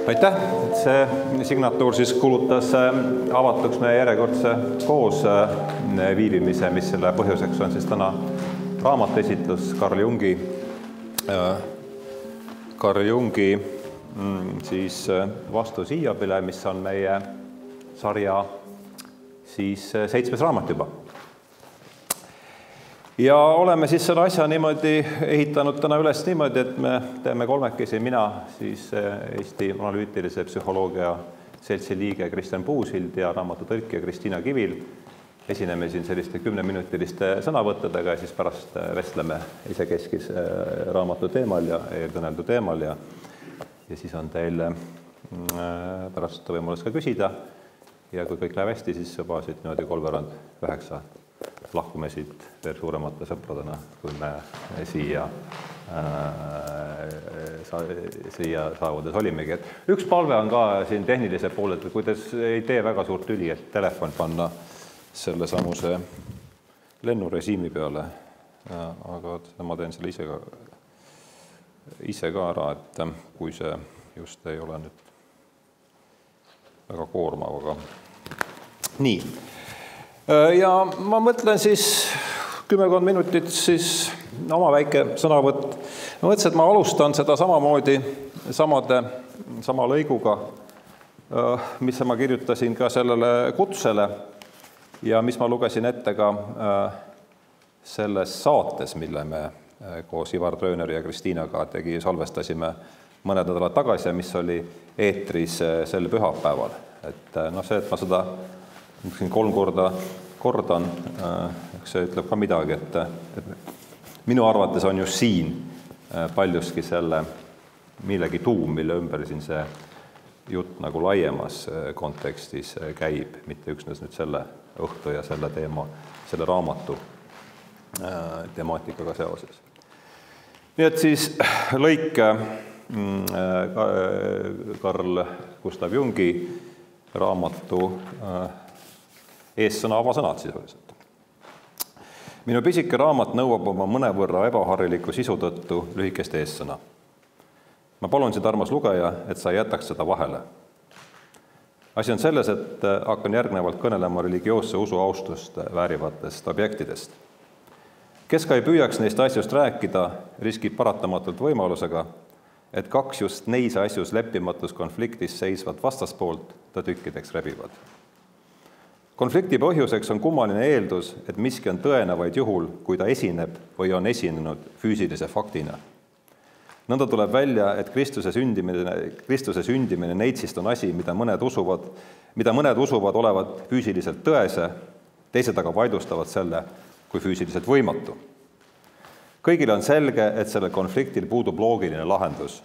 Aitäh, et see signatuur siis kulutas avatuks meie järjekordse koos viibimise, mis selle põhjuseks on siis täna raamatesitlus Carl Jungi siis vastus Hiiobile, mis on meie sarja siis 7. raamat juba. Ja oleme siis selle asja niimoodi ehitanud täna üles niimoodi, et me teeme kolmekesi, mina siis Eesti analüütilise psühholoogia seltsi liige Kristjan Puusild ja raamatutõlkija Kristiina Kivil. Esineme siin selliste 10-minutiliste sõnavõttedega ja siis pärast vestleme isekeskis raamatu teemal ja eelkõneldu teemal ja siis on teil pärast võimalus ka küsida ja kui kõik läheb hästi, siis juba siit niimoodi 7:45 lahkume siit veel suuremate sõpradena, kui me siia saavudes olimegi. Üks palve on ka siin tehnilise poolelt, et kuidas ei tee väga suurt tüli, et telefon panna selle samuse lennurežiimi peale, aga ma teen selle ise ka ära, et kui see just ei ole nüüd väga koormav, aga nii. Ja ma mõtlen siis 10 minutit siis oma väike sõnavõtt. Ma mõtlesin, et ma alustan seda samamoodi sama lõiguga, mis ma kirjutasin ka sellele kutsele ja mis ma lugesin ette ka selles saates, mille me koos Ivar Trööneri ja Kristiinaga salvestasime mõned nädalad tagasi ja mis oli eetris sel pühapäeval. Et see, et ma seda 3 korda kordan, see ütleb ka midagi, et minu arvates on just siin paljuski selle millegi tuum, mille ümber siin see jutt nagu laiemas kontekstis käib, mitte üksnes nüüd selle õhtu ja selle teema, selle raamatu temaatikaga seoses. Nii et siis lõik Carl Gustav Jungi raamatu eessõna avasõnad sisuliselt. Minu pisike raamat nõuab oma mõnevõrra ebahariliku sisu tõttu lühikest eessõna. Ma palun sind, armas lugeja, et sa jätaks seda vahele. Asi on selles, et hakkan järgnevalt kõnelema religioosse usu austust väärivatest objektidest. Kes ka ei püüaks neist asjust rääkida, riskib paratamatult võimalusega, et 2 just neis asjus leppimatus konfliktis seisvat vastaspoolt ta tükkideks rebivad. Konflikti põhjuseks on kummaline eeldus, et miski on tõene vaid juhul, kui ta esineb või on esinenud füüsilise faktina. Nõnda tuleb välja, et Kristuse sündimine neitsist on asi, mida mõned usuvad olevat füüsiliselt tõese, teised aga vaidlustavad selle kui füüsiliselt võimatu. Kõigile on selge, et sellel konfliktil puudub loogiline lahendus.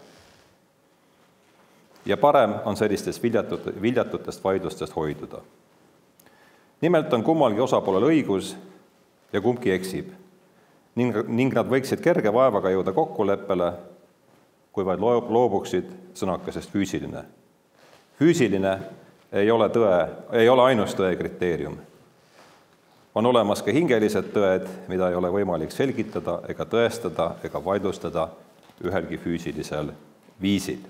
Ja parem on sellistest viljatutest vaidlustest hoiduda. Nimelt on kummalgi osapoolel õigus ja kumbki eksib ning nad võiksid kerge vaevaga jõuda kokkuleppele, kui vaid loobuksid sõnakesest füüsiline. Füüsiline ei ole ainus tõe kriteerium. On olemas ka hingelised tõed, mida ei ole võimalik selgitada ega tõestada ega vaidlustada ühelgi füüsilisel viisil.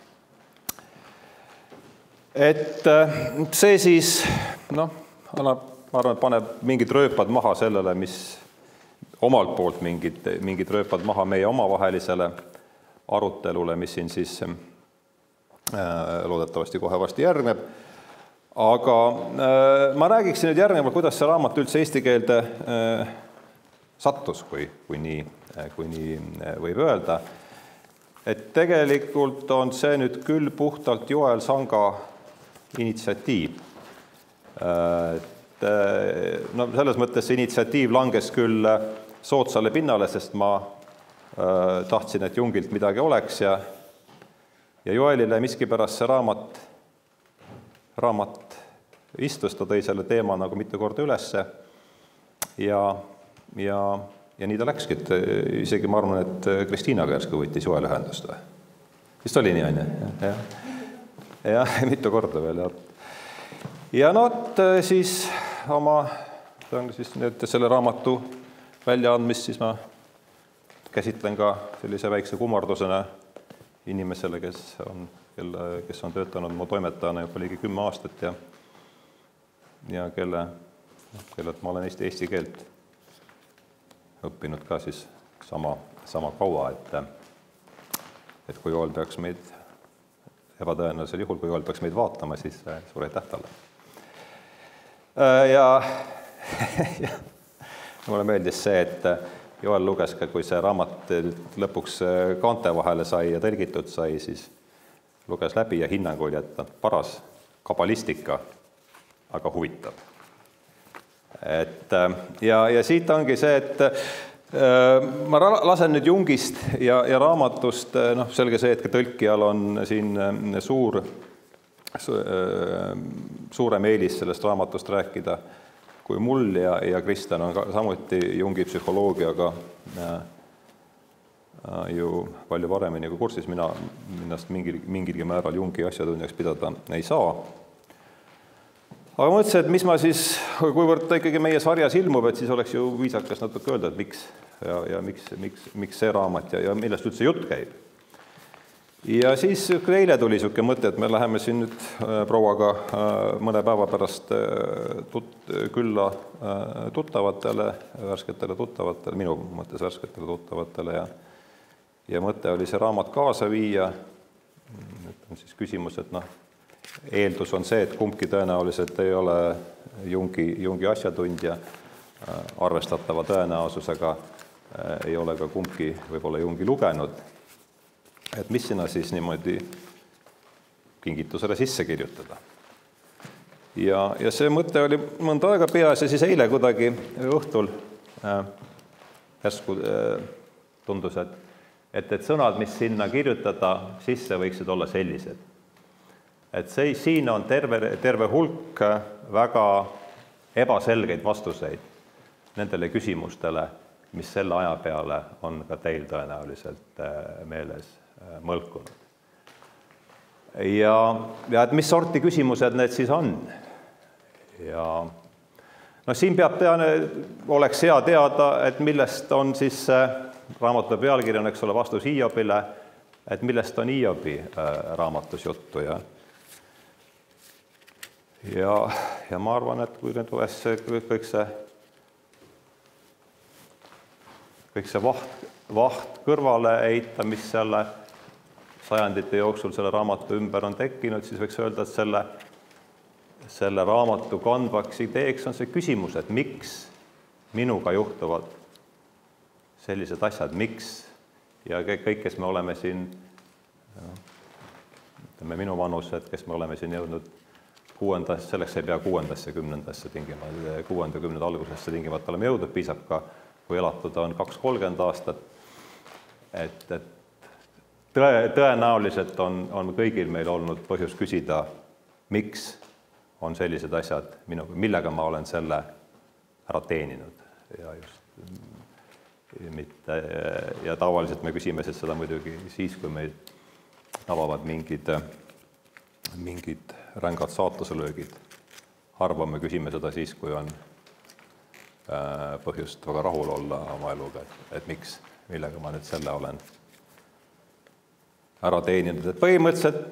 Et see siis, ma arvan, et paneb mingid rööpad maha sellele, mis omalt poolt mingid rööpad maha meie omavahelisele arutelule, mis siin siis loodetavasti kohe vasti järgneb. Aga ma räägiksin nüüd järgnevalt, kuidas see raamat üldse eesti keelde sattus, kui nii võib öelda. Et tegelikult on see nüüd küll puhtalt Joel Sanga initsiatiiv. Selles mõttes see initsiatiiv langes küll soodsale pinnale, sest ma tahtsin, et Jungilt midagi oleks ja Joelile miskipärast see raamat istus, ta tõi selle teema nagu mitu korda ülesse ja nii ta läkski, et isegi ma arvan, et Kristiina kärsku võttis Joel ühendust või? Vist oli nii, on ju? Jah, mitu korda veel. Ja siis selle raamatu väljaandmist siis ma käsitlen ka sellise väikse kummardusena inimesele, kes on kes on töötanud mu toimetajana juba ligi 10 aastat ja kellelt ma olen eesti keelt õppinud ka siis sama kaua, et kui Joel peaks meid, ebatõenäolisel juhul, kui Joel peaks meid vaatama, siis suur aitäh talle. Ja mulle meeldis see, et Joel luges ka, kui see raamat lõpuks kaante vahele sai ja tõlgitud sai, siis luges läbi ja hinnang oli, et paras kabalistika, aga huvitav. Ja siit ongi see, et ma lasen nüüd Jungist ja raamatust, selge see, et tõlkijal on siin suurem eelis sellest raamatust rääkida kui mul ja Kristjan on samuti Jungi psühholoogiaga ju palju paremini kui kursis, minnast mingilgi määral Jungi asjatundjaks pidada ei saa. Aga mõtlesin, et mis ma siis, kuivõrd ta ikkagi meie sarjas ilmub, et siis oleks ju viisakas natuke öelda, et miks ja miks see raamat ja millest üldse jutt käib. Ja siis eile tuli niisugune mõte, et me läheme siin nüüd prouaga mõne päeva pärast külla tuttavatele, värsketele tuttavatele, minu mõttes värsketele tuttavatele ja mõte oli see raamat kaasa viia. Nüüd on siis küsimus, et eeldus on see, et kumbki tõenäoliselt ei ole Jungi asjatundja, arvestatava tõenäosusega ei ole ka kumbki võib-olla Jungi lugenud. Et mis sinna siis niimoodi kingitusele sisse kirjutada. Ja see mõte oli mõnda aega peas ja siis eile kuidagi õhtul järsku tundus, et sõnad, mis sinna kirjutada sisse, võiksid olla sellised. Et siin on terve hulk väga ebaselgeid vastuseid nendele küsimustele, mis selle aja peale on ka teil tõenäoliselt meeles mõlkunud. Ja et mis sorti küsimused need siis on? Ja siin peab oleks hea teada, et millest on siis raamatu pealkiri on, eks ole, vastus Hiobile, et millest on Hiobi raamatus juttu ja ma arvan, et kui nüüd kõik see vaht kõrvale heita, mis selle sajandite jooksul selle raamatu ümber on tekkinud, siis võiks öelda, et selle raamatu kandvaks ideeks on see küsimus, et miks minuga juhtuvad sellised asjad, miks ja kõik, kes me oleme siin, ütleme minu vanused, kes me oleme siin jõudnud selleks ei pea 6., 10. tingimata, 6. 10. algusesse tingimata oleme jõudnud, piisab ka, kui elatuda on 2-30 aastat, et tõenäoliselt on kõigil meil olnud põhjus küsida, miks on sellised asjad, millega ma olen selle ära teeninud ja tavaliselt me küsime seda muidugi siis, kui meid tabavad mingid rängad saatuselöögid. Harva me küsime seda siis, kui on põhjust väga rahul olla oma eluga, et miks, millega ma nüüd selle olen ära teeninud. Et põhimõtteliselt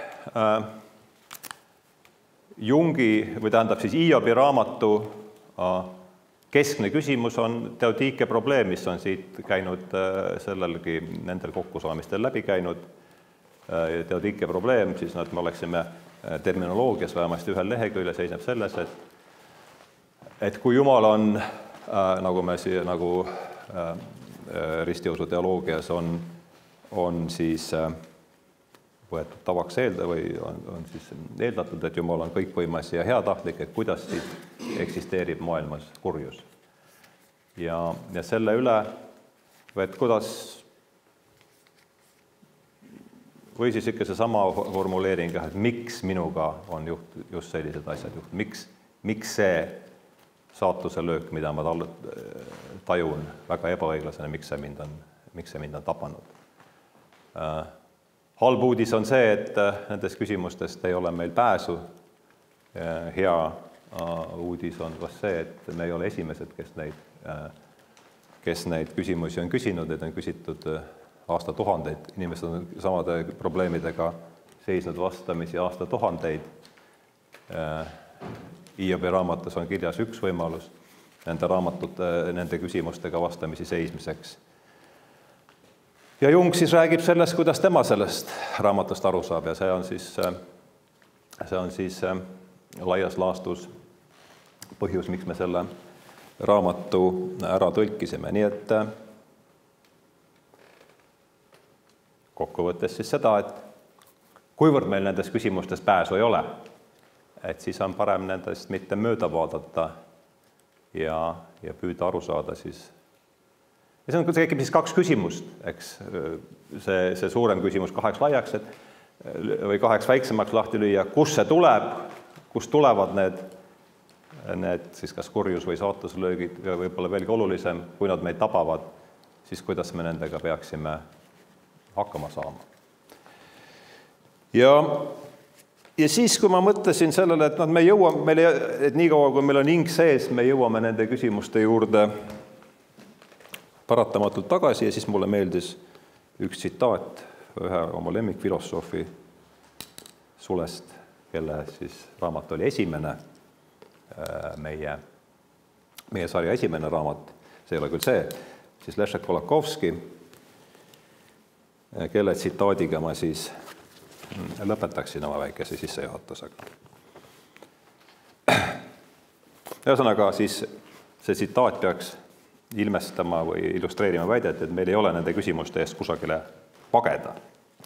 Jungi, või tähendab siis Hiobi raamatu keskne küsimus on Teodike probleem, mis on siit käinud sellelgi nendel kokkusaamistel läbi käinud. Teodike probleem, siis me oleksime terminoloogias vähemasti ühel leheküljel seisneb selles, et kui Jumal on, nagu ristiusu teoloogias on siis võetud tavaks või on siis eeldatud, et Jumal on kõikvõimas ja heatahtlik, et kuidas siit eksisteerib maailmas kurjus. Ja selle üle, et kuidas, või siis ikka see sama formuleering, et miks minuga on just sellised asjad juhtunud, miks see saatuse löök, mida ma tajun väga ebaõiglasena, miks see mind on tapanud. Halb uudis on see, et nendest küsimustest ei ole meil pääsu. Hea uudis on kas see, et me ei ole esimesed, kes neid küsimusi on küsinud, et on küsitud aastatuhandeid. Inimesed on samade probleemidega seisnud vastamisi aastatuhandeid. IAB raamatus on kirjas üks võimalus nende küsimustega vastamisi seismiseks. Ja Jung siis räägib sellest, kuidas tema sellest raamatust aru saab ja see on siis laias laastus põhjus, miks me selle raamatu ära tõlkisime. Nii et kokkuvõttes siis seda, et kuivõrd meil nendes küsimustes pääsu ei ole, et siis on parem nendest mitte mööda vaadata ja püüda aru saada siis. Ja see on tekib siis kaks küsimust, eks see suurem küsimus kaheks laiaks, või kaheks väiksemaks lahti lüüa, kus see tuleb, kust tulevad need siis kas kurjus või saatuslöögid ja võib-olla veelgi olulisem, kui nad meid tabavad, siis kuidas me nendega peaksime hakkama saama. Ja siis, kui ma mõtlesin sellele, et me jõuame, et nii kaua, kui meil on hing sees, me jõuame nende küsimuste juurde paratamatult tagasi ja siis mulle meeldis üks tsitaat ühe oma lemmikfilosoofi Sulest, kelle siis raamat oli esimene, meie sarja esimene raamat, see ei ole küll see, siis Leszek Kolakowski, kelle tsitaadiga ma siis lõpetaksin oma väikese sissejuhatusega. Ühesõnaga siis see tsitaat peaks ilmestama või illustreerima väidet, et meil ei ole nende küsimuste eest kusagile pageda.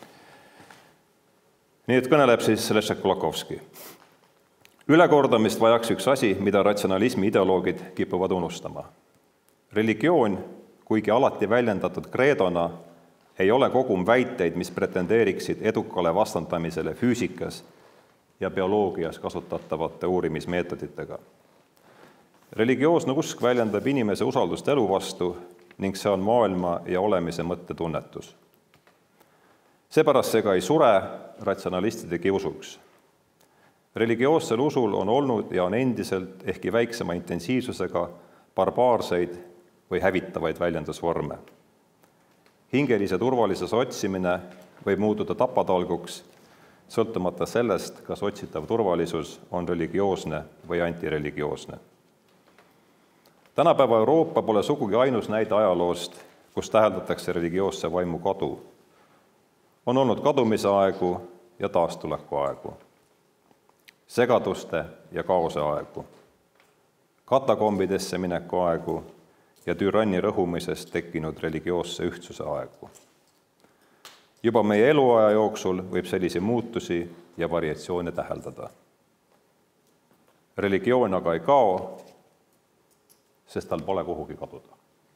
Nii et kõneleb siis Leszek Kolakowski. Ülekordamist vajaks üks asi, mida ratsionalismi ideoloogid kipuvad unustama. Religioon, kuigi alati väljendatud kreedona, ei ole kogum väiteid, mis pretendeeriksid edukale vastandamisele füüsikas ja bioloogias kasutatavate uurimismeetoditega. Religioosne usk väljendab inimese usaldust elu vastu ning see on maailma ja olemise mõttetunnetus. Seepärast see ka ei sure ratsionalistide kiusuks. Religioossel usul on olnud ja on endiselt ehkki väiksema intensiivsusega barbaarseid või hävitavaid väljendusvorme. Hingelise turvalisuse otsimine võib muutuda tapatalguks, sõltumata sellest, kas otsitav turvalisus on religioosne või antireligioosne. Tänapäeva Euroopa pole sugugi ainus näide ajaloost, kus täheldatakse religioosse vaimu kadu. On olnud kadumise aegu ja taastuleku aegu, segaduste ja kaose aegu, katakombidesse mineku aegu ja türanni rõhumisest tekkinud religioosse ühtsuse aegu. Juba meie eluaja jooksul võib sellise muutusi ja variatsioone täheldada. Religioon aga ei kao, sest tal pole kuhugi kaduda.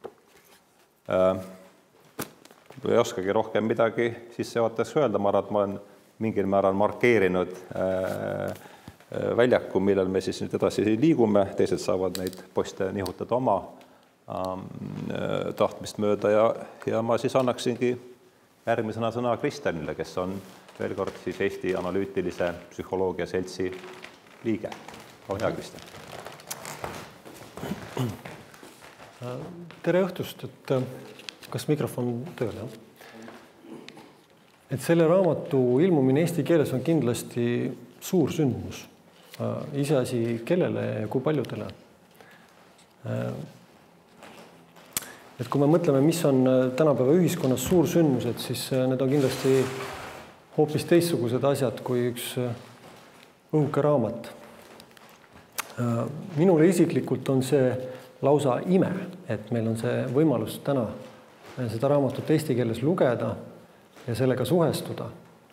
Ei oskagi rohkem midagi sissejuhatuseks öelda, ma arvan, et ma olen mingil määral markeerinud väljaku, millel me siis nüüd edasi liigume, teised saavad neid poste nihutada oma tahtmist mööda ja ma siis annaksingi järgmisena sõna Kristjanile, kes on veel kord siis Eesti Analüütilise Psühholoogia Seltsi liige. Ole hea, Kristjan. Tere õhtust, et kas mikrofon tööl, jah? Et selle raamatu ilmumine eesti keeles on kindlasti suur sündmus. Iseasi kellele ja kui paljudele. Et kui me mõtleme, mis on tänapäeva ühiskonnas suur sündmused, siis need on kindlasti hoopis teistsugused asjad kui üks õhuke raamat. Minule isiklikult on see lausa ime, et meil on see võimalus täna seda raamatut eesti keeles lugeda ja sellega suhestuda.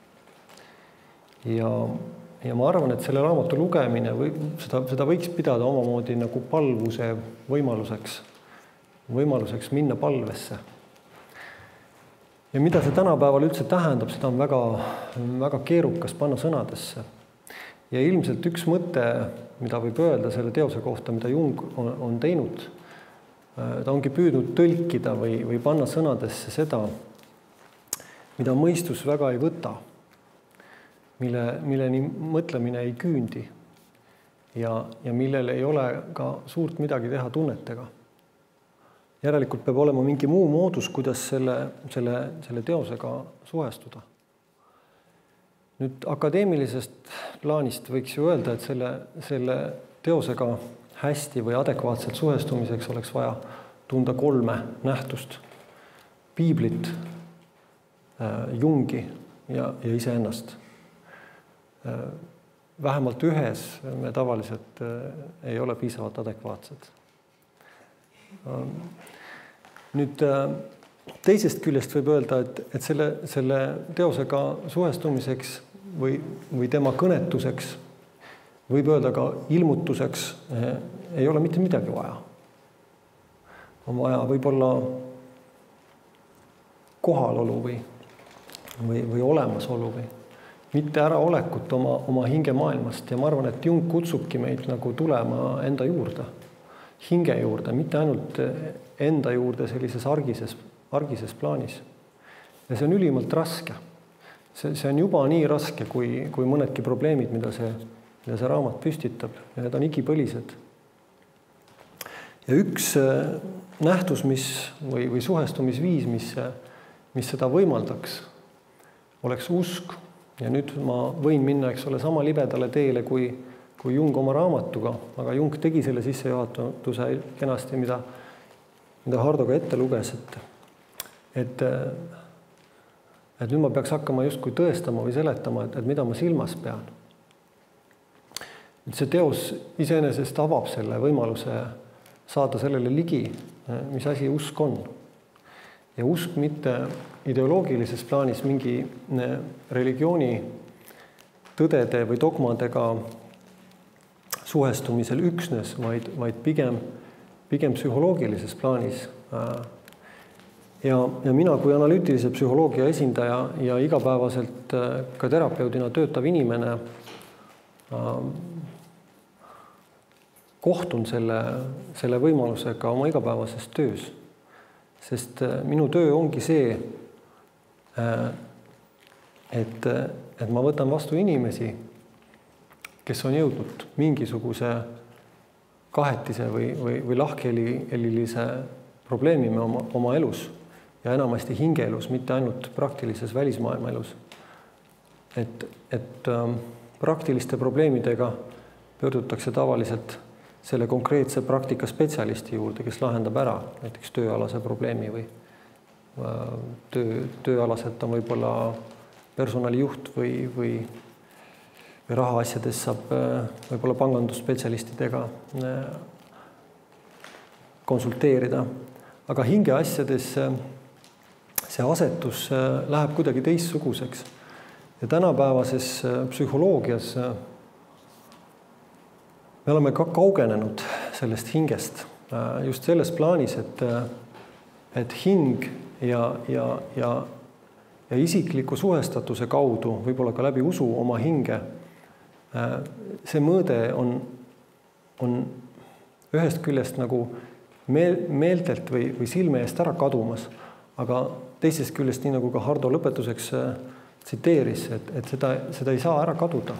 Ja ma arvan, et selle raamatu lugemine seda võiks pidada omamoodi nagu palvuse võimaluseks minna palvesse. Ja mida see tänapäeval üldse tähendab, seda on väga, väga keerukas panna sõnadesse. Ja ilmselt üks mõte, mida võib öelda selle teose kohta, mida Jung on teinud, ta ongi püüdnud tõlkida või panna sõnadesse seda, mida mõistus väga ei võta, milleni mõtlemine ei küündi ja millel ei ole ka suurt midagi teha tunnetega. Järelikult peab olema mingi muu moodus, kuidas selle teosega suhestuda. Nüüd akadeemilisest plaanist võiks ju öelda, et selle teosega hästi või adekvaatselt suhestumiseks oleks vaja tunda 3 nähtust. Piiblit, Jungi ja iseennast. Vähemalt ühes me tavaliselt ei ole piisavalt adekvaatsed. Nüüd teisest küljest võib öelda, et selle teosega suhestumiseks või tema kõnetuseks, võib öelda ka ilmutuseks, ei ole mitte midagi vaja. On vaja võib-olla kohalolu või olemasolu või mitte äraolekut oma hingemaailmast. Ja ma arvan, et Jung kutsubki meid nagu tulema enda juurde, hinge juurde, mitte ainult enda juurde sellises argises plaanis. Ja see on ülimalt raske. See on juba nii raske, kui mõnedki probleemid, mida see raamat püstitab, ja need on igipõlised. Ja üks nähtus või suhestumisviis, mis seda võimaldaks, oleks usk. Ja nüüd ma võin minna, eks ole, sama libedale teele kui Jung oma raamatuga, aga Jung tegi selle sissejuhatuse kenasti, mida Hardo ka ette luges, et nüüd ma peaks hakkama justkui tõestama või seletama, et mida ma silmas pean. See teos iseenesest avab selle võimaluse saada sellele ligi, mis asi usk on. Ja usk mitte ideoloogilises plaanis mingi religiooni tõdede või dogmadega suhestumisel üksnes, vaid pigem psühholoogilises plaanis. Ja mina kui analüütilise psühholoogia esindaja ja igapäevaselt ka terapeudina töötav inimene kohtun selle võimalusega oma igapäevases töös. Sest minu töö ongi see, et ma võtan vastu inimesi, kes on jõudnud mingisuguse kahetise või lahkhelilise probleemi oma elus ja enamasti hingeelus, mitte ainult praktilises välismaailma elus. Et praktiliste probleemidega pöördutakse tavaliselt selle konkreetse praktika spetsialisti juurde, kes lahendab ära näiteks tööalase probleemi või tööalaselt on võib-olla personalijuht või rahaasjades saab võib-olla pangandusspetsialistidega konsulteerida. Aga hingeasjades see asetus läheb kuidagi teistsuguseks. Ja tänapäevases psühholoogias me oleme ka kaugenenud sellest hingest just selles plaanis, et hing ja isikliku suhestatuse kaudu, võib-olla ka läbi usu oma hinge, see mõõde on ühest küljest nagu meeltelt või silme eest ära kadumas, aga teisest küljest, nii nagu ka Hardo lõpetuseks tsiteeris, et seda ei saa ära kaduda.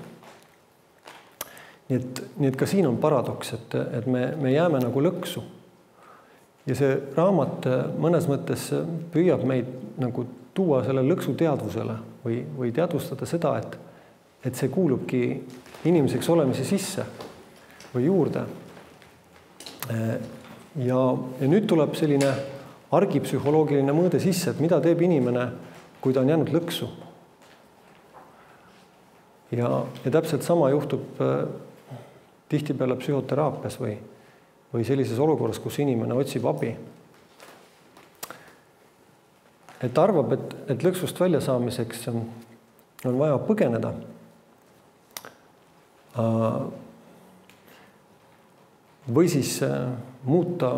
Nii et ka siin on paradoks, et me jääme nagu lõksu. Ja see raamat mõnes mõttes püüab meid nagu tuua selle lõksu teadvusele või teadvustada seda, et see kuulubki inimeseks olemise sisse või juurde. Ja nüüd tuleb selline argipsühholoogiline mõõde sisse, et mida teeb inimene, kui ta on jäänud lõksu. Ja täpselt sama juhtub tihtipeale psühhoteraapias või sellises olukorras, kus inimene otsib abi. Et arvab, et lõksust välja saamiseks on vaja põgeneda. Või siis muuta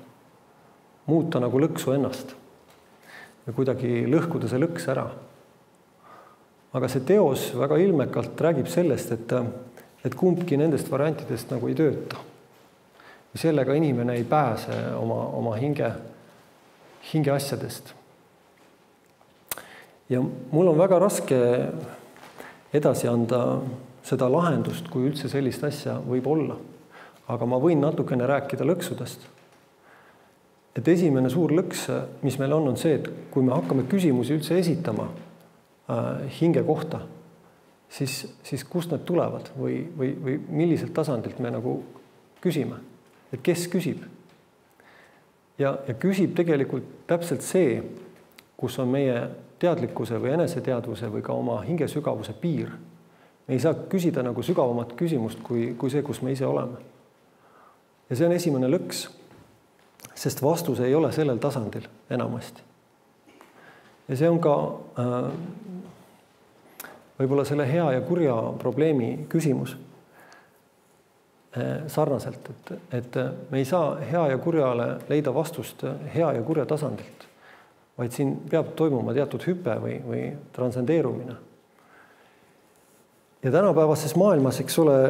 nagu lõksu ennast ja kuidagi lõhkuda see lõks ära. Aga see teos väga ilmekalt räägib sellest, et kumbki nendest variantidest nagu ei tööta. Sellega inimene ei pääse oma hinge asjadest. Ja mul on väga raske edasi anda seda lahendust, kui üldse sellist asja võib olla. Aga ma võin natukene rääkida lõksudest. Et esimene suur lõks, mis meil on see, et kui me hakkame küsimusi üldse esitama hinge kohta, siis kust need tulevad või milliselt tasandilt me nagu küsime, et kes küsib. Ja küsib tegelikult täpselt see, kus on meie teadlikkuse või eneseteadvuse või ka oma hingesügavuse piir. Me ei saa küsida nagu sügavamat küsimust kui see, kus me ise oleme. Ja see on esimene lõks, sest vastus ei ole sellel tasandil enamasti. Ja see on ka võib-olla selle hea ja kurja probleemi küsimus sarnaselt, et me ei saa hea ja kurjale leida vastust hea ja kurja tasandilt, vaid siin peab toimuma teatud hüpe või transcendeerumine. Ja tänapäevases maailmas, eks ole,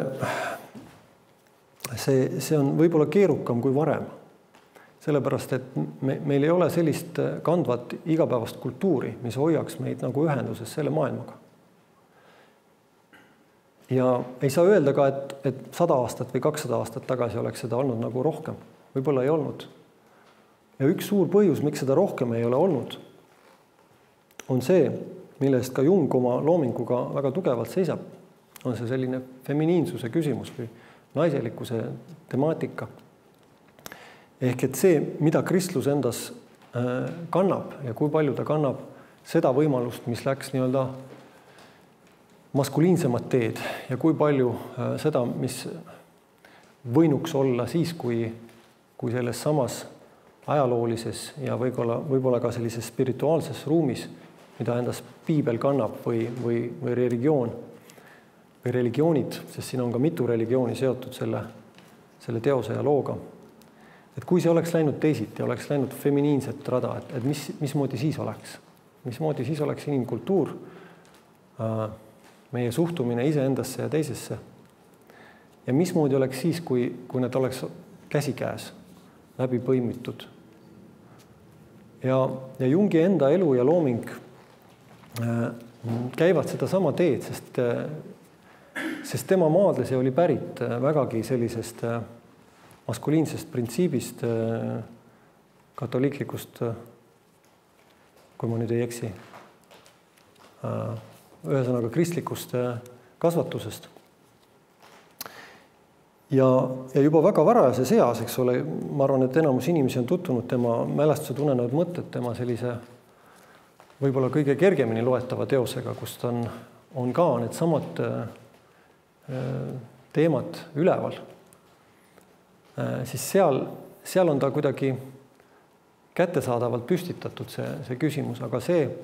see on võib-olla keerukam kui varem. Sellepärast, et meil ei ole sellist kandvat igapäevast kultuuri, mis hoiaks meid nagu ühenduses selle maailmaga. Ja ei saa öelda ka, et 100 aastat või 200 aastat tagasi oleks seda olnud nagu rohkem. Võib-olla ei olnud. Ja üks suur põhjus, miks seda rohkem ei ole olnud, on see, millest ka Jung oma loominguga väga tugevalt seisab. On see selline feminiinsuse küsimus või naiselikkuse temaatika. Ehk et see, mida kristlus endas kannab ja kui palju ta kannab seda võimalust, mis läks nii-öelda maskuliinsemat teed ja kui palju seda, mis võinuks olla siis, kui selles samas ajaloolises ja võib-olla ka sellises spirituaalses ruumis, mida endas piibel kannab või religioon või religioonid, sest siin on ka mitu religiooni seotud selle teose ja looga. Et kui see oleks läinud teisiti, oleks läinud feminiinset rada, et mismoodi siis oleks? Mismoodi siis oleks inimkultuur, meie suhtumine iseendasse ja teisesse? Ja mismoodi oleks siis, kui need oleks käsikäes läbi põimitud? Ja Jungi enda elu ja looming käivad seda sama teed, sest tema maadles ja oli pärit vägagi sellisest maskuliinsest printsiibist, katoliiklikust, kui ma nüüd ei eksi, ühesõnaga kristlikust kasvatusest. Ja juba väga varajases eas, eks ole, ma arvan, et enamus inimesi on tutvunud tema mälestused unenevad mõtted, tema sellise võib-olla kõige kergemini loetava teosega, kust on ka need samad teemad üleval. Siis seal on ta kuidagi kättesaadavalt püstitatud see küsimus, aga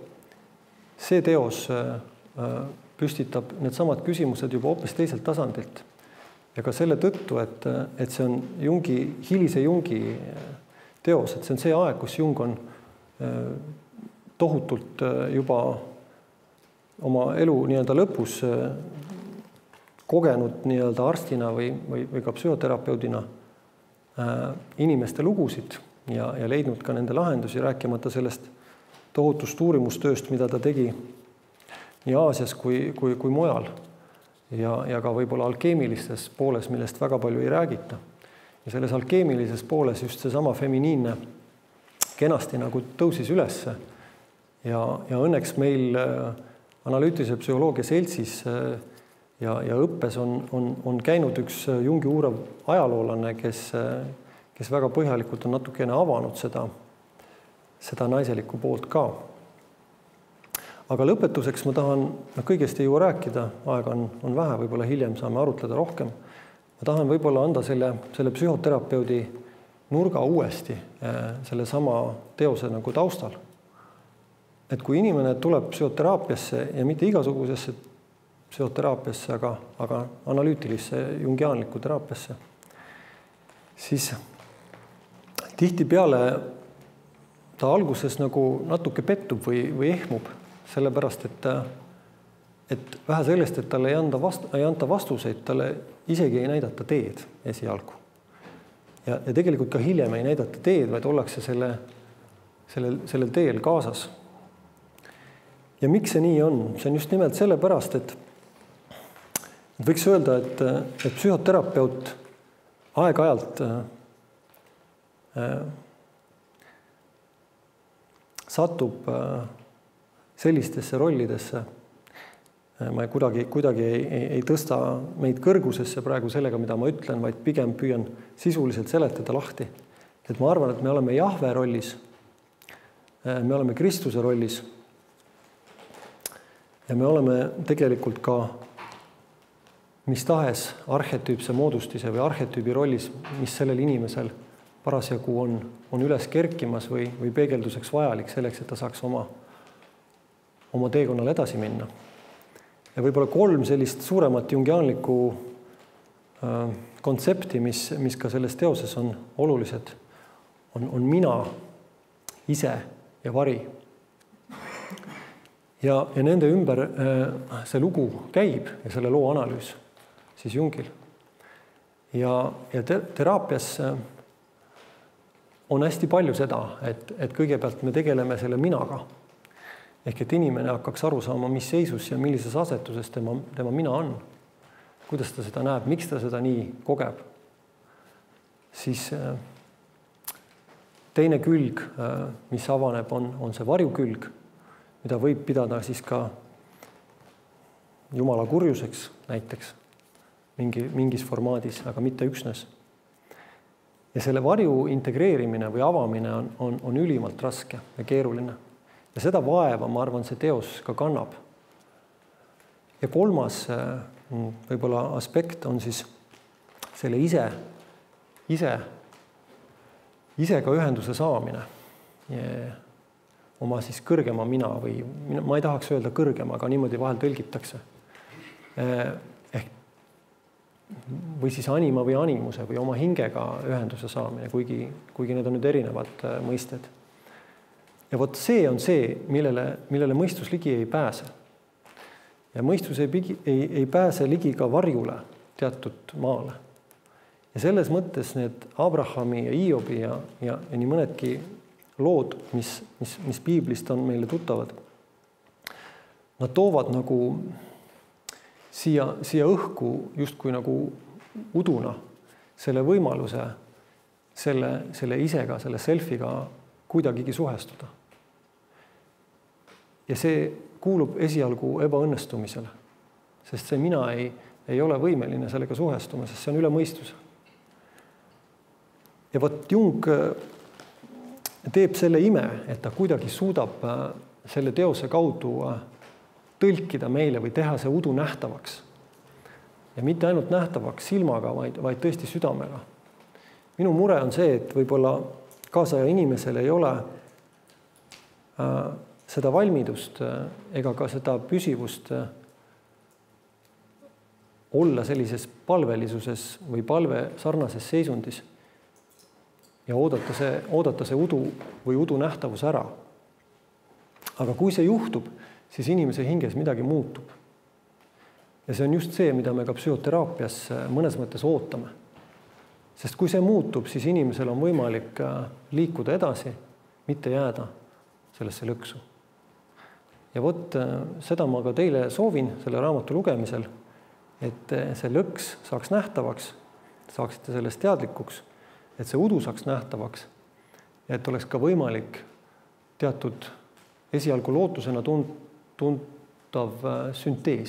see teos püstitab need samad küsimused juba hoopis teiselt tasandilt. Ja ka selle tõttu, et see on hilise Jungi teos, et see on see aeg, kus Jung on tohutult juba oma elu nii-öelda lõpus kogenud nii-öelda arstina või ka psühhoterapeudina inimeste lugusid ja leidnud ka nende lahendusi, rääkimata sellest tohutust uurimustööst, mida ta tegi nii Aasias kui mujal. Ja ka võib-olla alkeemilistes pooles, millest väga palju ei räägita. Ja selles alkeemilises pooles just seesama feminiinne kenasti nagu tõusis ülesse. Ja õnneks meil analüütilise psühholoogia seltsis ja õppes on käinud üks Jungi uurav ajaloolane, kes väga põhjalikult on natukene avanud seda naiselikku poolt ka. Aga lõpetuseks ma tahan, kõigest ei jõua rääkida, aega on vähe, võib-olla hiljem saame arutleda rohkem. Ma tahan võib-olla anda selle psühhoterapeudi nurga uuesti selle sama teose nagu taustal. Et kui inimene tuleb psühhoteraapiasse ja mitte igasugusesse psühhoteraapiasse, aga analüütilisse jungiaanlikku teraapiasse, siis tihtipeale ta alguses nagu natuke pettub või ehmub, sellepärast, et vähe sellest, et talle ei anta vastuseid, talle isegi ei näidata teed esialgu. Ja tegelikult ka hiljem ei näidata teed, vaid ollakse sellel teel kaasas. Ja miks see nii on? See on just nimelt sellepärast, et võiks öelda, et psühhoterapeut aeg-ajalt satub sellistesse rollidesse, ma kuidagi ei tõsta meid kõrgusesse praegu sellega, mida ma ütlen, vaid pigem püüan sisuliselt seletada lahti. Et ma arvan, et me oleme Jahve rollis, me oleme Kristuse rollis ja me oleme tegelikult ka mis tahes arhetüüpse moodustise või arhetüübi rollis, mis sellel inimesel parasjagu on üles kerkimas või peegelduseks vajalik selleks, et ta saaks oma teekonnal edasi minna. Ja võib-olla 3 sellist suuremat jungiaanlikku kontsepti, mis ka selles teoses on olulised, on mina, ise ja vari. Ja nende ümber see lugu käib ja selle loo analüüs siis Jungil. Ja teraapias on hästi palju seda, et kõigepealt me tegeleme selle minaga. Ehk et inimene hakkaks aru saama, mis seisus ja millises asetuses tema mina on. Kuidas ta seda näeb, miks ta seda nii kogeb. Siis teine külg, mis avaneb, on see varjukülg, mida võib pidada siis ka Jumala kurjuseks näiteks mingis formaadis, aga mitte üksnes. Ja selle varju integreerimine või avamine on ülimalt raske ja keeruline. Ja seda vaeva, ma arvan, see teos ka kannab. Ja 3. võib-olla aspekt on siis selle isega ühenduse saamine. Oma siis kõrgema mina või ma ei tahaks öelda kõrgema, aga niimoodi vahel tõlgitakse. Või siis anima või animuse või oma hingega ühenduse saamine, kuigi need on nüüd erinevad mõisted. Ja vot see on see, millele mõistus ligi ei pääse. Ja mõistus ei pääse ligi ka varjule teatud maale. Ja selles mõttes need Abrahami ja Hiobi ja nii mõnedki lood, mis piiblist on meile tuttavad, nad toovad nagu siia õhku justkui nagu uduna selle võimaluse selle isega, selle selfiga kuidagigi suhestuda. Ja see kuulub esialgu ebaõnnestumisele, sest see mina ei ole võimeline sellega suhestuma, sest see on üle mõistuse. Ja vot Jung teeb selle ime, et ta kuidagi suudab selle teose kaudu tõlkida meile või teha see udu nähtavaks. Ja mitte ainult nähtavaks silmaga, vaid tõesti südamega. Minu mure on see, et võib-olla kaasaja inimesel ei ole seda valmidust ega ka seda püsivust olla sellises palvelisuses või palve sarnases seisundis ja oodata see udu või udu nähtavus ära. Aga kui see juhtub, siis inimese hinges midagi muutub. Ja see on just see, mida me ka psühhoteraapias mõnes mõttes ootame. Sest kui see muutub, siis inimesel on võimalik liikuda edasi, mitte jääda sellesse lõksu. Ja vot seda ma ka teile soovin selle raamatu lugemisel, et see lõks saaks nähtavaks, saaksite sellest teadlikuks, et see udu saaks nähtavaks ja et oleks ka võimalik teatud esialgu lootusena tuntav süntees.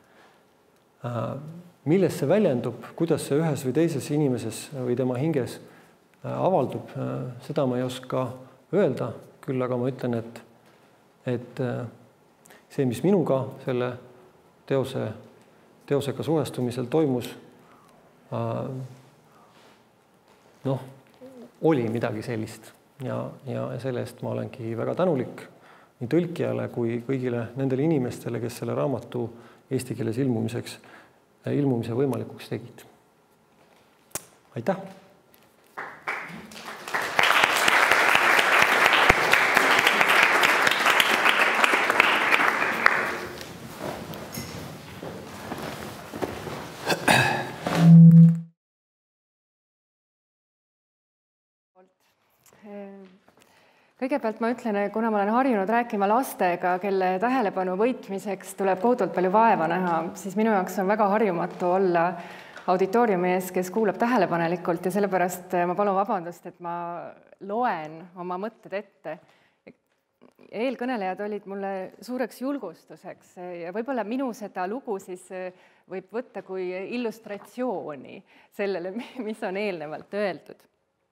Milles see väljendub, kuidas see ühes või teises inimeses või tema hinges avaldub, seda ma ei oska öelda, küll aga ma ütlen, et see, mis minuga selle teosega suhestumisel toimus, oli midagi sellist ja selle eest ma olengi väga tänulik nii tõlkijale kui kõigile nendele inimestele, kes selle raamatu eesti keeles ilmumise võimalikuks tegid. Aitäh! Kõigepealt ma ütlen, kuna ma olen harjunud rääkima lastega, kelle tähelepanu võitmiseks tuleb kohutavalt palju vaeva näha, siis minu jaoks on väga harjumatu olla auditooriumi ees, kes kuulab tähelepanelikult ja sellepärast ma palun vabandust, et ma loen oma mõtted ette. eelkõnelejad olid mulle suureks julgustuseks ja võib-olla minu seda lugu siis võib võtta kui illustratsiooni sellele, mis on eelnevalt öeldud.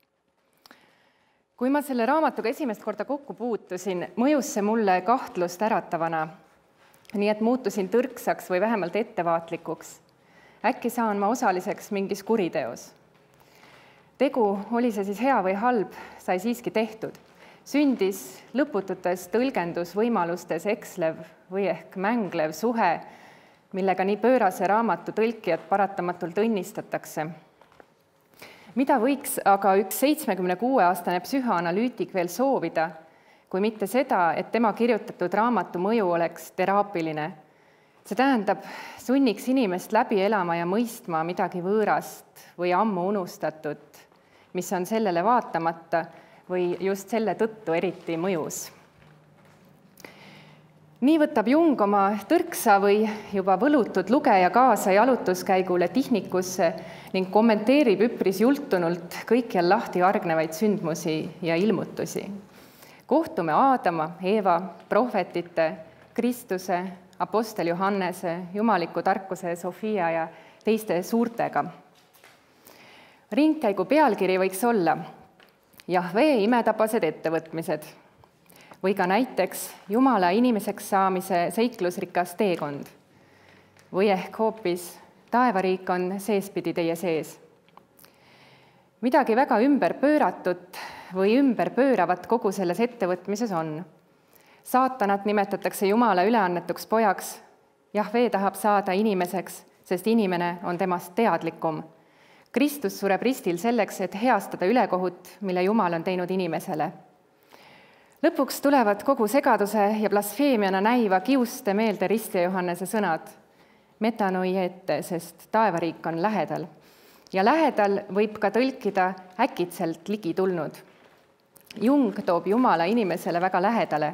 Kui ma selle raamatuga esimest korda kokku puutusin, mõjus see mulle kahtlust äratavana, nii et muutusin tõrksaks või vähemalt ettevaatlikuks. Äkki saan ma osaliseks mingis kuriteos. Tegu, oli see siis hea või halb, sai siiski tehtud. Sündis lõpututes tõlgendusvõimalustes ekslev või ehk mänglev suhe, millega nii pöörase raamatu tõlkijat paratamatult õnnistatakse. Mida võiks aga üks 76-aastane psühhoanalüütik veel soovida, kui mitte seda, et tema kirjutatud raamatu mõju oleks teraapiline. See tähendab, sunniks inimest läbi elama ja mõistma midagi võõrast või ammu unustatud, mis on sellele vaatamata või just selle tõttu eriti mõjus. Nii võtab Jung oma tõrksa või juba võlutud lugeja kaasa jalutuskäigule Tihnikusse ning kommenteerib üpris jultunult kõikjal lahti argnevaid sündmusi ja ilmutusi. Kohtume Aadama, Eeva, prohvetite, Kristuse, apostel Johannese, jumaliku tarkuse Sofia ja teiste suurtega. Ringkäigu pealkiri võiks olla Jahvee imetabased ettevõtmised või ka näiteks Jumala inimeseks saamise seiklusrikas teekond või ehk hoopis taevariik on seespidi teie sees. Midagi väga ümberpööratut või ümberpööravat kogu selles ettevõtmises on. Saatanat nimetatakse Jumala üleannetuks pojaks. Jahvee tahab saada inimeseks, sest inimene on temast teadlikum. Kristus sureb ristil selleks, et heastada ülekohut, mille Jumal on teinud inimesele. Lõpuks tulevad kogu segaduse ja blasfeemiana näiva kiuste meelde Ristja Johannese sõnad. Metanoiete, sest taevariik on lähedal. Ja lähedal võib ka tõlkida äkitselt ligi tulnud. Jung toob Jumala inimesele väga lähedale.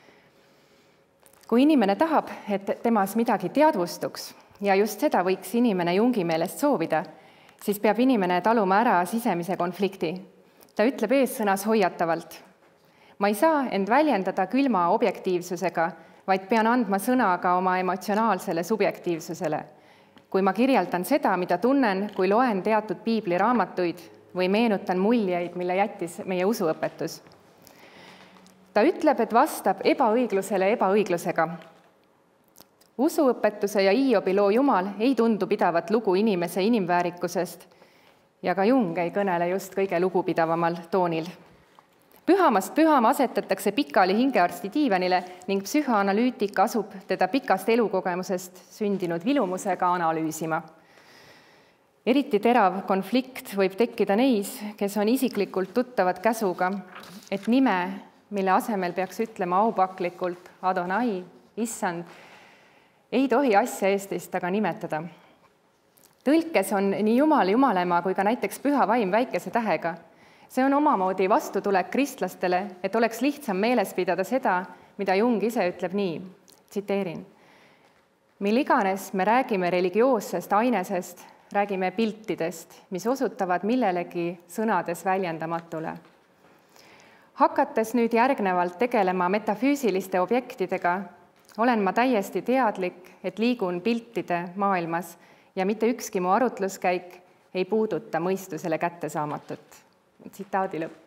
Kui inimene tahab, et temas midagi teadvustuks, ja just seda võiks inimene Jungi meelest soovida, siis peab inimene taluma ära sisemise konflikti. Ta ütleb eessõnas hoiatavalt. Ma ei saa end väljendada külma objektiivsusega, vaid pean andma sõna ka oma emotsionaalsele subjektiivsusele. Kui ma kirjeldan seda, mida tunnen, kui loen teatud piibliraamatuid või meenutan muljeid, mille jättis meie usuõpetus. Ta ütleb, et vastab ebaõiglusele ebaõiglusega. Usuõpetuse ja Hiobi loo Jumal ei tundu pidavat lugu inimese inimväärikusest ja ka Jung ei kõnele just kõige lugupidavamal toonil. Pühamast pühama asetatakse pikali hingearsti diivanile ning psühhoanalüütik asub teda pikast elukogemusest sündinud vilumusega analüüsima. Eriti terav konflikt võib tekkida neis, kes on isiklikult tuttavad käsuga, et nime, mille asemel peaks ütlema aupaklikult Adonai, issand, ei tohi asja Eestist aga nimetada. Tõlkes on nii Jumal, Jumalema kui ka näiteks püha vaim väikese tähega. See on omamoodi vastutulek kristlastele, et oleks lihtsam meeles pidada seda, mida Jung ise ütleb nii, tsiteerin. Mil iganes me räägime religioossest ainesest, räägime piltidest, mis osutavad millelegi sõnades väljendamatule. Hakates nüüd järgnevalt tegelema metafüüsiliste objektidega, olen ma täiesti teadlik, et liigun piltide maailmas ja mitte ükski mu arutluskäik ei puuduta mõistusele kättesaamatut. Tsitaadi lõpp.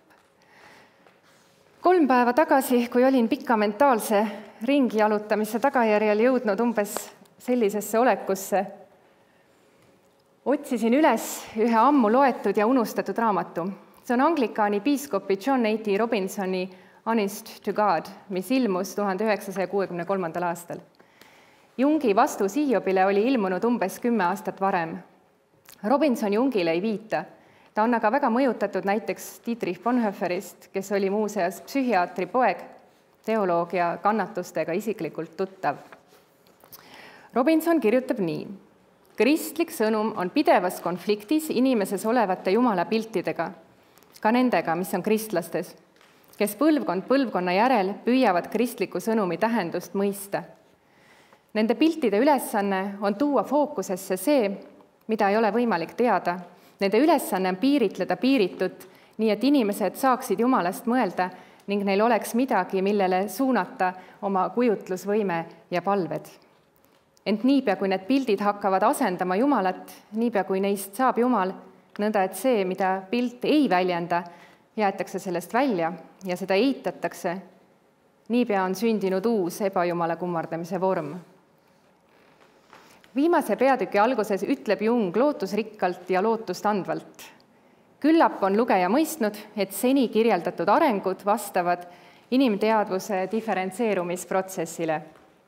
3 päeva tagasi, kui olin pika mentaalse ringijalutamise tagajärjel jõudnud umbes sellisesse olekusse, otsisin üles ühe ammu loetud ja unustatud raamatu. See on anglikaani piiskopi John A.T. Robinsoni Honest to God, mis ilmus 1963. aastal. Jungi vastus Hiobile oli ilmunud umbes 10 aastat varem. Robinson Jungile ei viita. Ta on aga väga mõjutatud näiteks Dietrich Bonhoefferist, kes oli muuseas psühhiaatri poeg, teoloog ja kannatustega isiklikult tuttav. Robinson kirjutab nii. Kristlik sõnum on pidevas konfliktis inimeses olevate Jumala piltidega, ka nendega, mis on kristlastes, kes põlvkond põlvkonna järel püüavad kristliku sõnumi tähendust mõista. Nende piltide ülesanne on tuua fookusesse see, mida ei ole võimalik teada. Nende ülesanne on piiritleda piiritut, nii et inimesed saaksid Jumalast mõelda ning neil oleks midagi, millele suunata oma kujutlusvõime ja palved. Ent niipea, kui need pildid hakkavad asendama Jumalat, niipea, kui neist saab Jumal, nõnda et see, mida pilt ei väljenda, jäetakse sellest välja ja seda eitatakse, niipea on sündinud uus ebajumala kummardamise vorm. Viimase peatüki alguses ütleb Jung lootusrikkalt ja lootustandvalt. Küllap on lugeja mõistnud, et seni kirjeldatud arengud vastavad inimteadvuse diferentseerumisprotsessile.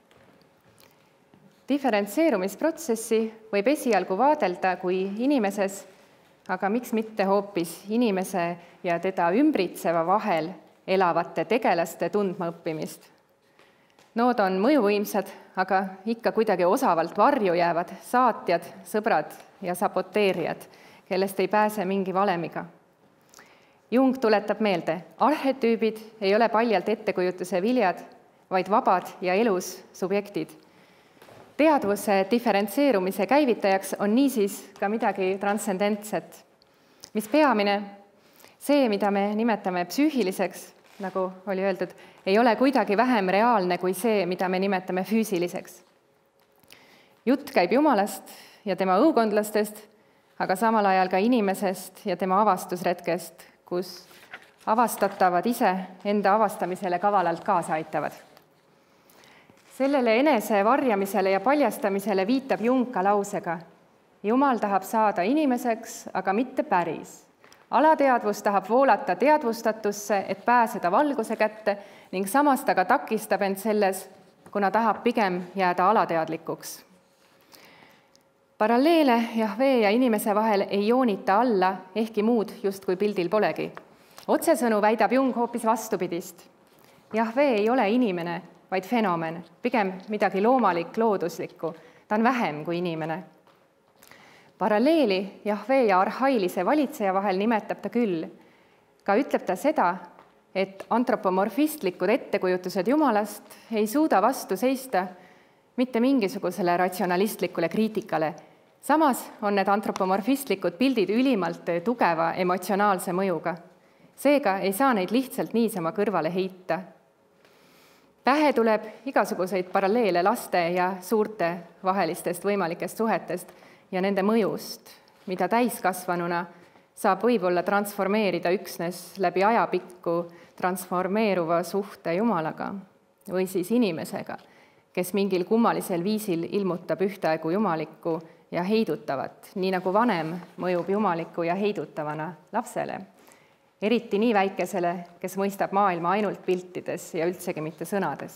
Diferentseerumisprotsessi võib esialgu vaadelda kui inimeses, aga miks mitte hoopis inimese ja teda ümbritseva vahel elavate tegelaste tundmaõppimist. Nood on mõjuvõimsad, aga ikka kuidagi osavalt varju jäävad saatjad, sõbrad ja saboteerijad, kellest ei pääse mingi valemiga. Jung tuletab meelde, arhetüübid ei ole paljalt ettekujutuse viljad, vaid vabad ja elus subjektid. Teadvuse diferentseerumise käivitajaks on niisiis ka midagi transcendentset. Mis peamine, see, mida me nimetame psüühiliseks, nagu oli öeldud, ei ole kuidagi vähem reaalne kui see, mida me nimetame füüsiliseks. Jutt käib Jumalast ja tema õukondlastest, aga samal ajal ka inimesest ja tema avastusretkest, kus avastatavad ise enda avastamisele kavalalt kaasa aitavad. Sellele enese varjamisele ja paljastamisele viitab Jung ka lausega. Jumal tahab saada inimeseks, aga mitte päris. Alateadvus tahab voolata teadvustatusse, et pääseda valguse kätte ning samas ta ka takistab end selles, kuna tahab pigem jääda alateadlikuks. Paralleele Jahvee ja inimese vahel ei joonita alla, ehkki muud justkui pildil polegi. Otsesõnu väidab Jung hoopis vastupidist. Jahvee ei ole inimene, vaid fenomen, pigem midagi loomalik, looduslikku. Ta on vähem kui inimene. Paralleeli Jahvee ja arhailise valitseja vahel nimetab ta küll. Ka ütleb ta seda, et antropomorfistlikud ettekujutused Jumalast ei suuda vastu seista mitte mingisugusele ratsionalistlikule kriitikale. Samas on need antropomorfistlikud pildid ülimalt tugeva emotsionaalse mõjuga. Seega ei saa neid lihtsalt niisama kõrvale heita. Pähe tuleb igasuguseid paralleele laste ja suurte vahelistest võimalikest suhetest ja nende mõjust, mida täiskasvanuna saab võib-olla transformeerida üksnes läbi ajapikku transformeeruva suhte Jumalaga või siis inimesega, kes mingil kummalisel viisil ilmutab ühtaegu jumalikku ja heidutavat, nii nagu vanem mõjub jumaliku ja heidutavana lapsele. Eriti nii väikesele, kes mõistab maailma ainult piltides ja üldsegi mitte sõnades.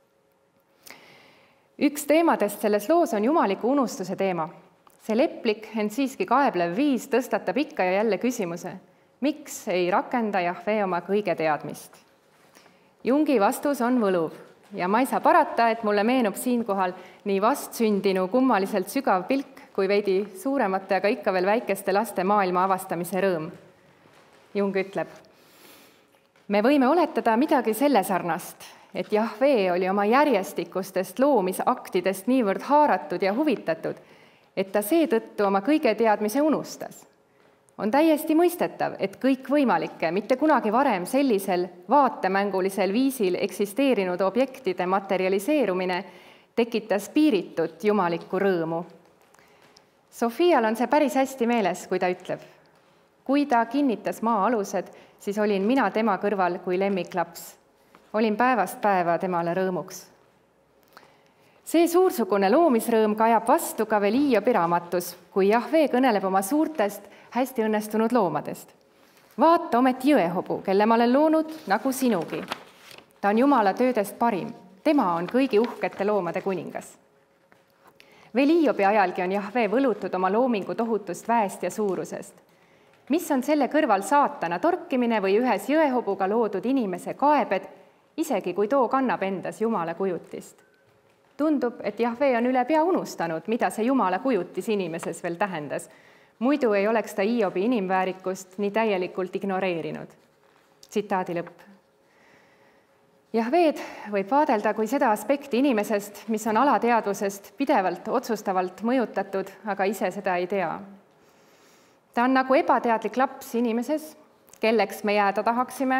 Üks teemadest selles loos on jumaliku unustuse teema. See leplik, ent siiski kaeblev viis tõstatab ikka ja jälle küsimuse, miks ei rakenda Jahvee oma kõige teadmist. Jungi vastus on võluv ja ma ei saa parata, et mulle meenub siinkohal nii vastsündinu kummaliselt sügav pilk kui veidi suuremate, aga ikka veel väikeste laste maailma avastamise rõõm. Jung ütleb, me võime oletada midagi selle sarnast, et Jahvee oli oma järjestikustest loomisaktidest niivõrd haaratud ja huvitatud, et ta seetõttu oma kõige teadmise unustas. On täiesti mõistetav, et kõikvõimalike, mitte kunagi varem sellisel vaatemängulisel viisil eksisteerinud objektide materialiseerumine tekitas piiritut jumalikku rõõmu. Sofial on see päris hästi meeles, kui ta ütleb, kui ta kinnitas maa alused, siis olin mina tema kõrval kui lemmiklaps. Olin päevast päeva temale rõõmuks. See suursugune loomisrõõm kajab vastu ka veel Hiobi raamatus, kui Jahvee kõneleb oma suurtest, hästi õnnestunud loomadest. Vaata ometi jõehobu, kelle ma olen loonud nagu sinugi. Ta on Jumala töödest parim. Tema on kõigi uhkete loomade kuningas. Veel Hiobi ajalgi on Jahvee võlutud oma loomingu tohutust väest ja suurusest. Mis on selle kõrval saatana torkimine või ühes jõehobuga loodud inimese kaebed, isegi kui too kannab endas Jumala kujutist. Tundub, et Jahvee on üle pea unustanud, mida see Jumala kujutis inimeses veel tähendas. Muidu ei oleks ta Hiobi inimväärikust nii täielikult ignoreerinud. Tsitaadi lõpp. Jahveed võib vaadelda kui seda aspekti inimesest, mis on alateadvusest pidevalt otsustavalt mõjutatud, aga ise seda ei tea. Ta on nagu ebateadlik laps inimeses, kelleks me jääda tahaksime,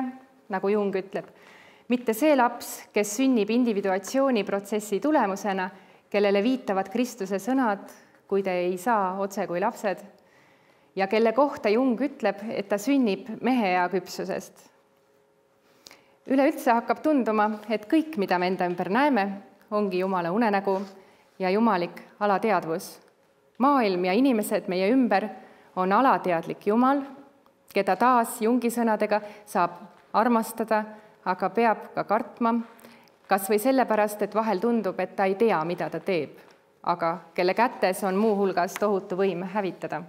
nagu Jung ütleb, mitte see laps, kes sünnib individuatsiooniprotsessi tulemusena, kellele viitavad Kristuse sõnad, kui te ei saa otse kui lapsed, ja kelle kohta Jung ütleb, et ta sünnib meheea küpsusest. Üleüldse hakkab tunduma, et kõik, mida me enda ümber näeme, ongi Jumala unenägu ja jumalik alateadvus. Maailm ja inimesed meie ümber on alateadlik Jumal, keda taas Jungi sõnadega saab armastada, aga peab ka kartma, kas või sellepärast, et vahel tundub, et ta ei tea, mida ta teeb, aga kelle kätes on muu hulgas tohutu võim hävitada.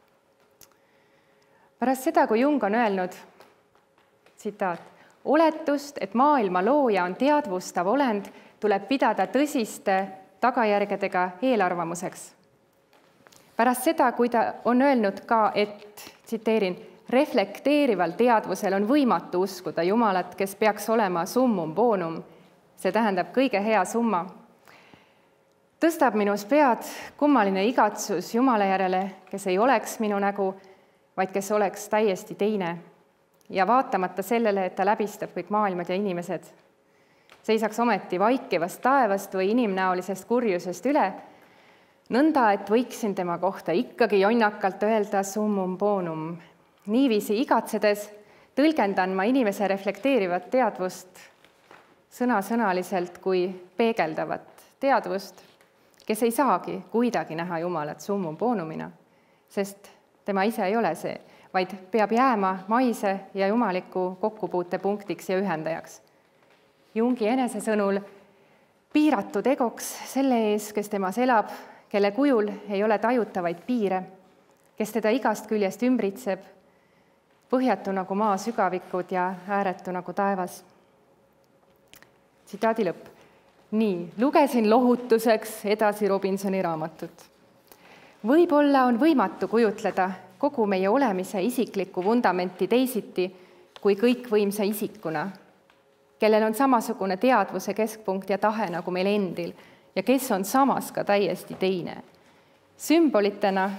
Pärast seda, kui Jung on öelnud, tsitaat, oletust, et maailma looja on teadvustav olend, tuleb pidada tõsiste tagajärgedega eelarvamuseks. Pärast seda, kui ta on öelnud ka, et, tsiteerin, reflekteerival teadvusel on võimatu uskuda Jumalat, kes peaks olema summum bonum, see tähendab kõige hea summa, tõstab minus pead kummaline igatsus Jumala järele, kes ei oleks minu nägu, vaid kes oleks täiesti teine ja vaatamata sellele, et ta läbistab kõik maailmad ja inimesed, seisaks ometi vaikivast taevast või inimnäolisest kurjusest üle, nõnda, et võiksin tema kohta ikkagi jonnakalt öelda summum bonum. Niiviisi igatsedes tõlgendan ma inimese reflekteerivat teadvust sõnasõnaliselt kui peegeldavat teadvust, kes ei saagi kuidagi näha Jumalat summum bonumina, sest tema ise ei ole see, vaid peab jääma maise ja jumaliku kokkupuutepunktiks ja ühendajaks. Jungi enese sõnul piiratud egoks selle ees, kes temas elab, kelle kujul ei ole tajutavaid piire, kes teda igast küljest ümbritseb, põhjatu nagu maa sügavikud ja ääretu nagu taevas. Tsitaadi lõpp. Nii, lugesin lohutuseks edasi Robinsoni raamatut. Võib-olla on võimatu kujutleda kogu meie olemise isiklikku vundamenti teisiti kui kõikvõimsa isikuna, kellel on samasugune teadvuse keskpunkt ja tahe nagu meil endil ja kes on samas ka täiesti teine. Sümbolitena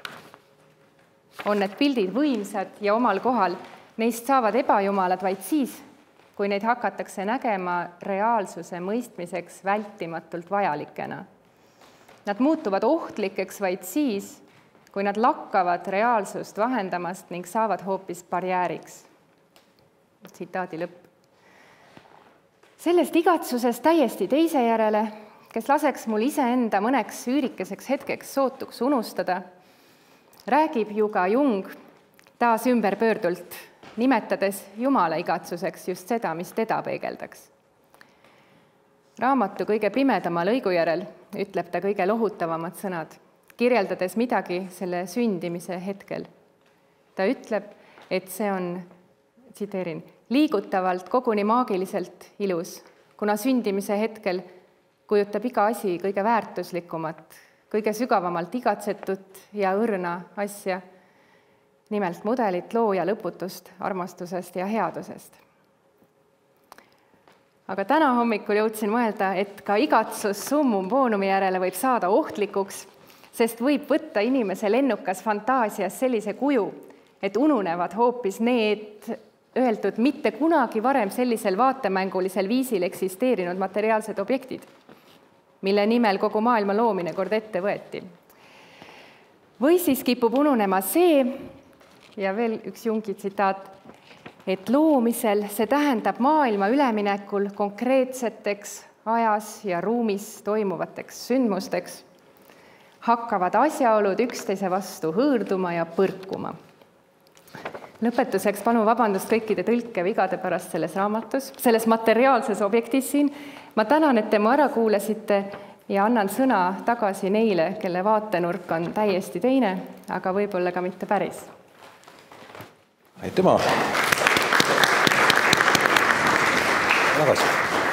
on need pildid võimsad ja omal kohal, neist saavad ebajumalad vaid siis, kui neid hakatakse nägema reaalsuse mõistmiseks vältimatult vajalikena. Nad muutuvad ohtlikeks vaid siis, kui nad lakkavad reaalsust vahendamast ning saavad hoopis barjääriks. Tsitaadi lõpp. Sellest igatsusest täiesti teise järele, kes laseks mul iseenda mõneks üürikeseks hetkeks sootuks unustada, räägib ju ka Jung taas ümberpöördult, nimetades Jumala igatsuseks just seda, mis teda peegeldaks. Raamatu kõige pimedama lõigu järel ütleb ta kõige lohutavamad sõnad, kirjeldades midagi selle sündimise hetkel. Ta ütleb, et see on, tsiteerin, liigutavalt koguni maagiliselt ilus, kuna sündimise hetkel kujutab iga asi kõige väärtuslikumat, kõige sügavamalt igatsetut ja õrna asja, nimelt mudelit looja lõputust, armastusest ja headusest. Aga täna hommikul jõudsin mõelda, et ka igatsus summum bonumi järele võib saada ohtlikuks, sest võib võtta inimese lennukas fantaasias sellise kuju, et ununevad hoopis need öeldud mitte kunagi varem sellisel vaatemängulisel viisil eksisteerinud materiaalsed objektid, mille nimel kogu maailma loomine kord ette võeti. Või siis kipub ununema see, ja veel üks Jungi tsitaat, et loomisel see tähendab maailma üleminekul konkreetseteks ajas ja ruumis toimuvateks sündmusteks, hakkavad asjaolud üksteise vastu hõõrduma ja põrkuma. Lõpetuseks palun vabandust kõikide tõlkevigade pärast selles raamatus, selles materiaalses objektis siin. Ma tänan, et te mu ära kuulasite ja annan sõna tagasi neile, kelle vaatenurk on täiesti teine, aga võib-olla ka mitte päris. Aitüma! Tagasi.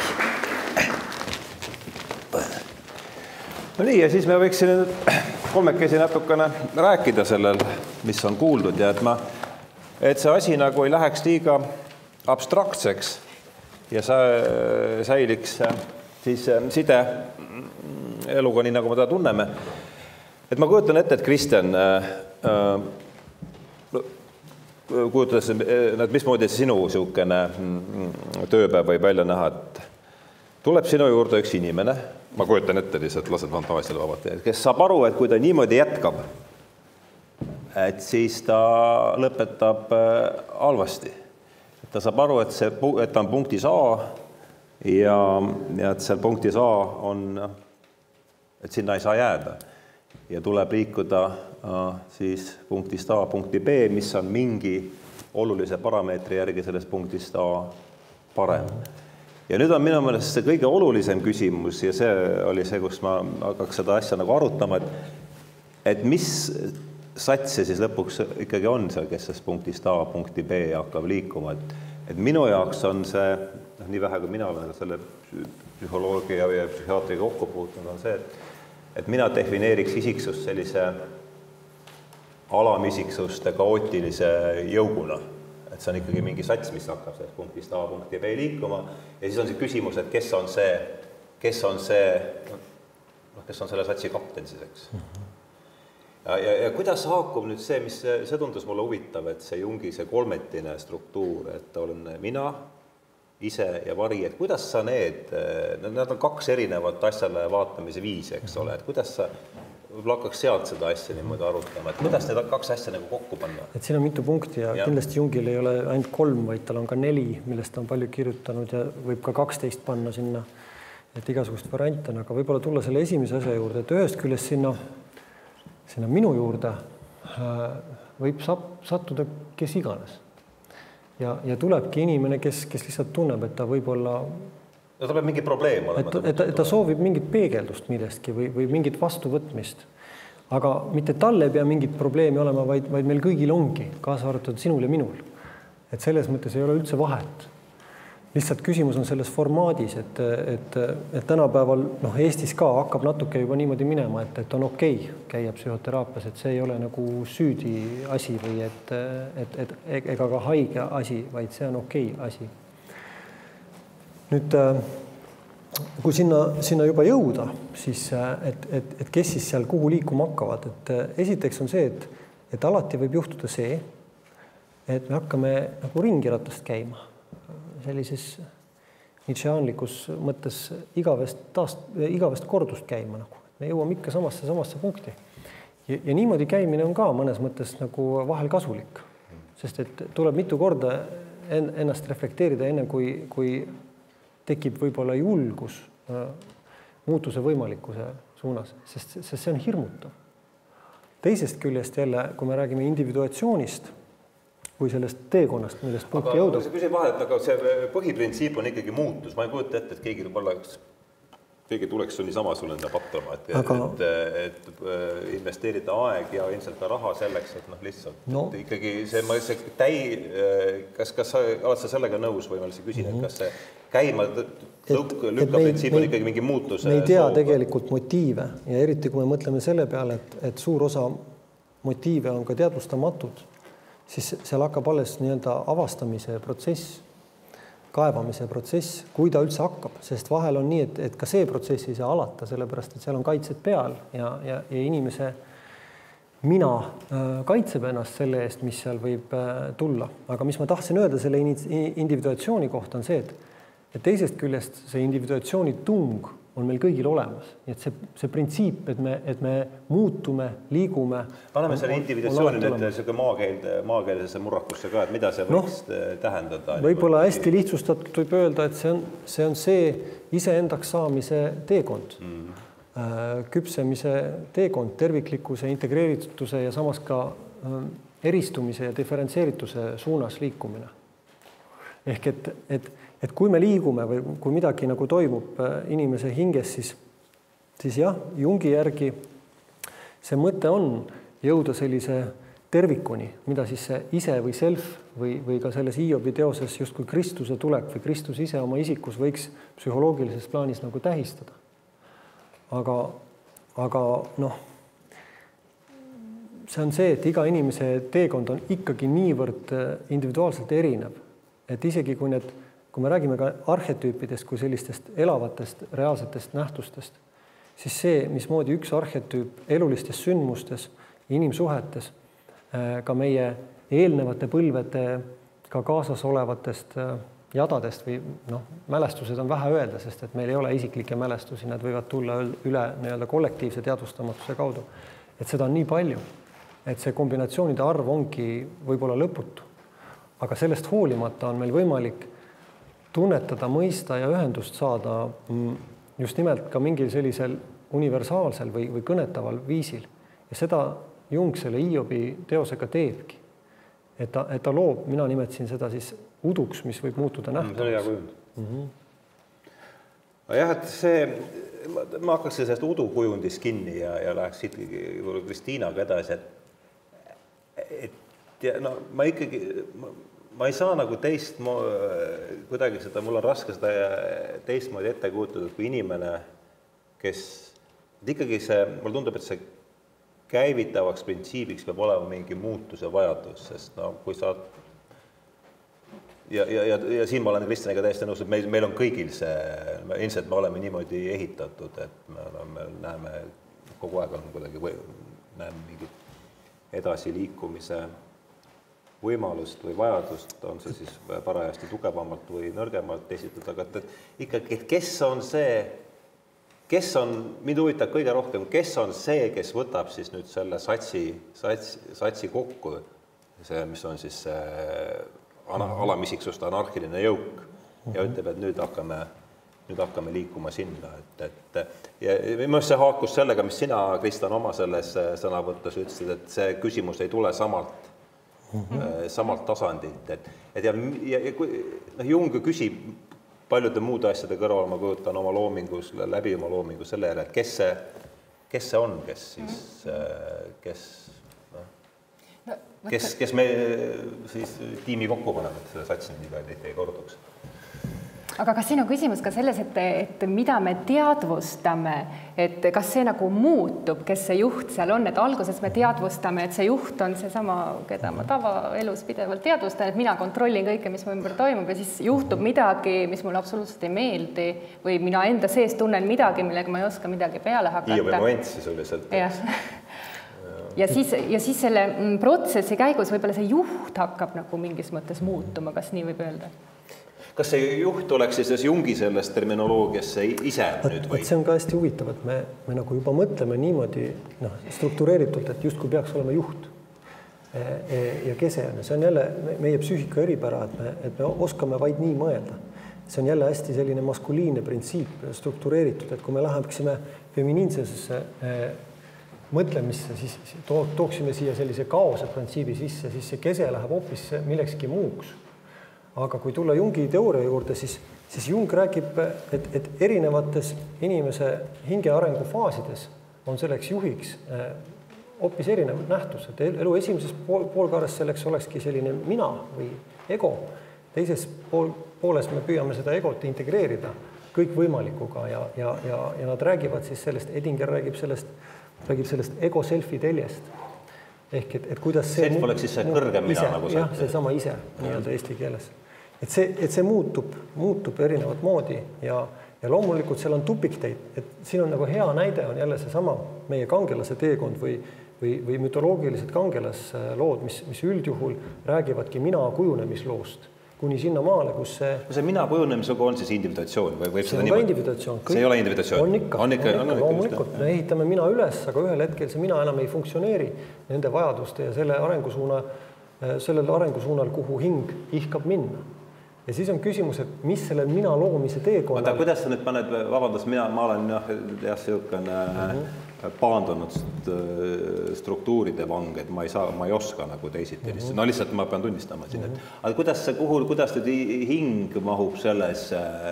No nii, ja siis me võiksime kolmekesi natukene rääkida sellel, mis on kuuldud ja et see asi nagu ei läheks liiga abstraktseks ja säiliks siis side eluga, nii nagu me ta tunneme. Et ma kujutan ette, et Kristjan kujutades, et mismoodi sinu niisugune tööpäev võib välja näha, et tuleb sinu juurde üks inimene, ma kujutan ette lihtsalt, lased fantaasiale vabalt, kes saab aru, et kui ta niimoodi jätkab, et siis ta lõpetab halvasti. Ta saab aru, et ta on punktis A ja et seal punktis A on, et sinna ei saa jääda. Ja tuleb liikuda siis punktist A punkti B, mis on mingi olulise parameetri järgi sellest punktist A parem. Ja nüüd on minu meelest see kõige olulisem küsimus ja see oli see, kus ma hakkaks seda asja nagu arutama, et mis sats see siis lõpuks ikkagi on seal, kes sellest punktist A punkti B hakkab liikuma. Et minu jaoks on see, nii vähe kui mina olen selle psühholoogia ja psühhiaatriga kokku puutunud, on see, et mina defineeriks isiksust sellise alamisiksuste kaootilise jõuguna. Et see on ikkagi mingi sats, mis hakkab sellest punktist A punkti B liikuma. Ja siis on see küsimus, et kes on selle satsi kapten siis, eks. Ja kuidas haakub nüüd see, mis see tundus mulle huvitav, et see Jungi see kolmetine struktuur, et olen mina, ise ja vari, et kuidas sa need on kaks erinevat asjale vaatamise viisi, eks ole, et kuidas sa hakkaks sealt seda asja niimoodi arutama, et kuidas need kaks asja nagu kokku panna? Et siin on mitu punkti ja kindlasti Jungil ei ole ainult 3, vaid tal on ka 4, millest ta on palju kirjutanud ja võib ka 12 panna sinna, et igasugust variante on, aga võib-olla tulla selle esimese asja juurde, et ühest küljest sinna minu juurde võib sattuda kes iganes. Ja tulebki inimene, kes lihtsalt tunneb, et ta võib-olla... Ta tuleb mingi probleem olema. Et ta soovib mingit peegeldust millestki või mingit vastuvõtmist. Aga mitte talle ei pea mingit probleemi olema, vaid meil kõigil ongi, kaasa arvatud sinul ja minul. Et selles mõttes ei ole üldse vahet. Lihtsalt küsimus on selles formaadis, et tänapäeval Eestis ka hakkab natuke juba niimoodi minema, et on okei käia psühhoteraapias, et see ei ole nagu süüdi asi või ega ka haige asi, vaid see on okei asi. Nüüd, kui sinna juba jõuda, siis et kes siis seal kuhu liikuma hakkavad, et esiteks on see, et alati võib juhtuda see, et me hakkame nagu ringiratast käima. Sellises nietzscheanlikus mõttes igavest kordust käima. Nagu. Me jõuame ikka samasse punkti. Ja niimoodi käimine on ka mõnes mõttes nagu vahel kasulik, sest et tuleb mitu korda ennast reflekteerida enne, kui tekib võib-olla julgus muutuse võimalikkuse suunas, sest see on hirmutav. Teisest küljest jälle, kui me räägime individuatsioonist, kui sellest teekonnast, millest punkti jõuda. See küsin vahel, et see põhiprintsiip on ikkagi muutus. Ma ei kujuta ette, et keegi tuleks sul niisama sulle enda pattama, et investeerida aeg ja ilmselt ka raha selleks, et lihtsalt ikkagi kas sa oled sa sellega nõus või ma lihtsalt küsin, et kas see käima lükka printsiip on ikkagi mingi muutuse? Me ei tea tegelikult motiive ja eriti kui me mõtleme selle peale, et suur osa motiive on ka teadvustamatud, siis seal hakkab alles avastamise protsess, kaevamise protsess, kui ta üldse hakkab, sest vahel on nii, et ka see protsess ei saa alata, sellepärast, et seal on kaitsed peal ja inimese mina kaitseb ennast selle eest, mis seal võib tulla. Aga mis ma tahtsin öelda selle individuatsiooni kohta on see, et teisest küljest see individuatsiooni tung on meil kõigil olemas. Nii et see printsiip, et me muutume, liigume... Paneme selle individuatsiooni nüüd maakeelsesse murrakusse ka, et mida see võiks tähendada? Võib-olla hästi lihtsustatud võib öelda, et see on see iseendaks saamise teekond. Küpsemise teekond, terviklikkuse, integreerituse ja samas ka eristumise ja diferentseerituse suunas liikumine. Ehk et kui me liigume või kui midagi nagu toimub inimese hinges, siis jah, Jungi järgi see mõte on jõuda sellise tervikuni, mida siis see ise või self või ka selles Hiobi teoses justkui Kristuse tulek või Kristus ise oma isikus võiks psühholoogilises plaanis nagu tähistada. Aga see on see, et iga inimese teekond on ikkagi niivõrd individuaalselt erinev, et isegi kui me räägime ka arhetüüpidest kui sellistest elavatest reaalsetest nähtustest, siis see, mismoodi üks arhetüüp elulistes sündmustes, inimsuhetes, ka meie eelnevate põlvedega kaasas olevatest jadadest või mälestused on vähe öelda, sest et meil ei ole isiklikke mälestusi, nad võivad tulla üle nii-öelda kollektiivse teadvustamatuse kaudu. Et seda on nii palju, et see kombinatsioonide arv ongi võib-olla lõputu. Aga sellest hoolimata on meil võimalik tunnetada, mõista ja ühendust saada just nimelt ka mingil sellisel universaalsel või kõnetaval viisil. Ja seda Jung selle Hiobi teosega teebki. Et ta loob, mina nimetasin seda siis uduks, mis võib muutuda nähtavaks. See oli hea kujund. Jah, et see, ma hakkaks sellest udukujundis kinni ja läheks siit Kristiinaga edasi, ma ei saa nagu kuidagi seda, mul on raske seda teistmoodi ette kujutada, kui inimene, kes ikkagi mulle tundub, et see käivitavaks printsiibiks peab olema mingi muutuse vajadus, sest kui sa ja siin ma olen Kristjaniga täiesti nõus, et meil on kõigil see, ilmselt me oleme niimoodi ehitatud, et me näeme kogu aeg on kuidagi näeme mingit edasiliikumise võimalust või vajadust, on see siis parajasti tugevamalt või nõrgemalt esitada, aga ikkagi, kes on, mind huvitab kõige rohkem, kes on see, kes võtab siis nüüd selle satsi kokku, see, mis on siis alamisiksuste anarhiline jõuk ja ütleb, et nüüd hakkame liikuma sinna. Ja minu see haakus sellega, mis sina, Kristjan, oma selles sõnavõttes ütlesid, et see küsimus ei tule samalt tasandilt. Jung küsib paljude muude asjade kõrval, ma kujutan oma loomingus, läbi oma loomingus selle järel, et kes see on, kes me siis tiimi kokku paneme, et selle satsi nii palju ei korduks. Aga kas siin on küsimus ka selles, et mida me teadvustame, et kas see nagu muutub, kes see juht seal on, et alguses me teadvustame, et see juht on seesama, keda ma tavaelus pidevalt teadvustan, et mina kontrollin kõike, mis mu ümber toimub ja siis juhtub midagi, mis mulle absoluutselt ei meeldi või mina enda sees tunnen midagi, millega ma ei oska midagi peale hakata. Hiobi moment sisuliselt. Ja siis selle protsessi käigus võib-olla see juht hakkab nagu mingis mõttes muutuma, kas nii võib öelda? Kas see juht oleks siis Jungi sellest terminoloogiasse ise nüüd või? See on ka hästi huvitav, et me nagu juba mõtleme niimoodi struktureeritult, et justkui peaks olema juht ja kese on. See on jälle meie psüühika eripära, et me oskame vaid nii mõelda. See on jälle hästi selline maskuliinne printsiip struktureeritud, et kui me läheksime feminiinsesse mõtlemisse, siis tooksime siia sellise kaose printsiibi sisse, siis see kese läheb hoopis millekski muuks. Aga kui tulla Jungi teooria juurde, siis Jung räägib, et erinevates inimese hinge arengufaasides on selleks juhiks hoopis erinevad nähtused. Elu esimeses poolkaares selleks olekski selline mina või ego. Teises pooles me püüame seda egot integreerida kõikvõimalikuga ja nad räägivad siis sellest, Edinger räägib sellest ego-selfi teljest. Ehk et kuidas see... Self oleks siis see kõrgem mina nagu jah, see sama ise nii-öelda eesti keeles. Et see muutub erinevat moodi ja loomulikult seal on tupikteid, et siin on nagu hea näide on jälle see sama meie kangelase teekond või mütoloogilised kangelaslood, mis üldjuhul räägivadki mina kujunemisloost kuni sinna maale, kus see... See mina kujunemisega on siis individuatsioon või võib seda niimoodi? Individuatsioon. See ei ole individuatsioon? On ikka. Loomulikult. Me ehitame mina üles, aga ühel hetkel see mina enam ei funktsioneeri nende vajaduste ja sellel arengusuunal, kuhu hing ihkab minna. Ja siis on küsimus, et mis selle mina loomise teekonnal... Kuidas sa nüüd paned, vabandust, ma olen jah selline paandunud struktuuride vang, et ma ei oska nagu teisiti. No lihtsalt ma pean tunnistama siin, et aga kuidas nüüd hing mahub selles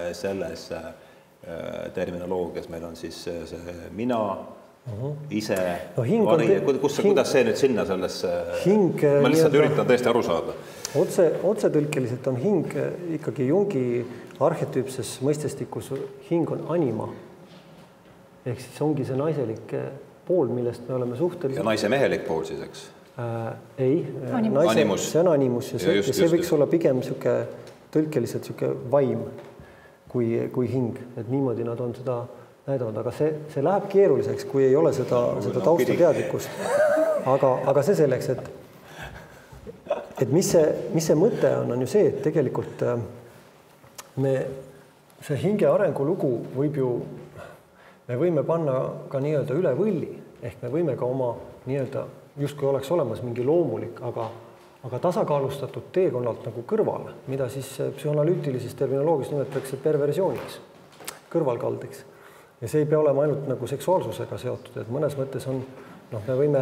terminoloogias, meil on siis see mina, ise, kuidas see nüüd sinna sellesse, ma lihtsalt üritan tõesti aru saada. Otsetõlkeliselt on hing ikkagi Jungi arhetüüpses mõistestikus, hing on anima. Ehk siis ongi see naiselik pool, millest me oleme suhteliselt... Ja naise mehelik pool siis, eks? Ei, see on animus ja see võiks olla pigem tõlkeliselt vaim kui hing, et niimoodi nad on seda näidanud, aga see läheb keeruliseks, kui ei ole seda taustateadlikkust. Aga see selleks, et et mis see mõte on ju see, et tegelikult see hinge arengulugu me võime panna ka nii-öelda üle võlli, ehk me võime ka oma nii-öelda justkui oleks olemas mingi loomulik, aga tasakaalustatud teekonnalt nagu kõrval, mida siis psühhanalüütilises terminoloogias nimetatakse perversiooniks, kõrvalkaldeks. Ja see ei pea olema ainult nagu seksuaalsusega seotud, et mõnes mõttes on, me võime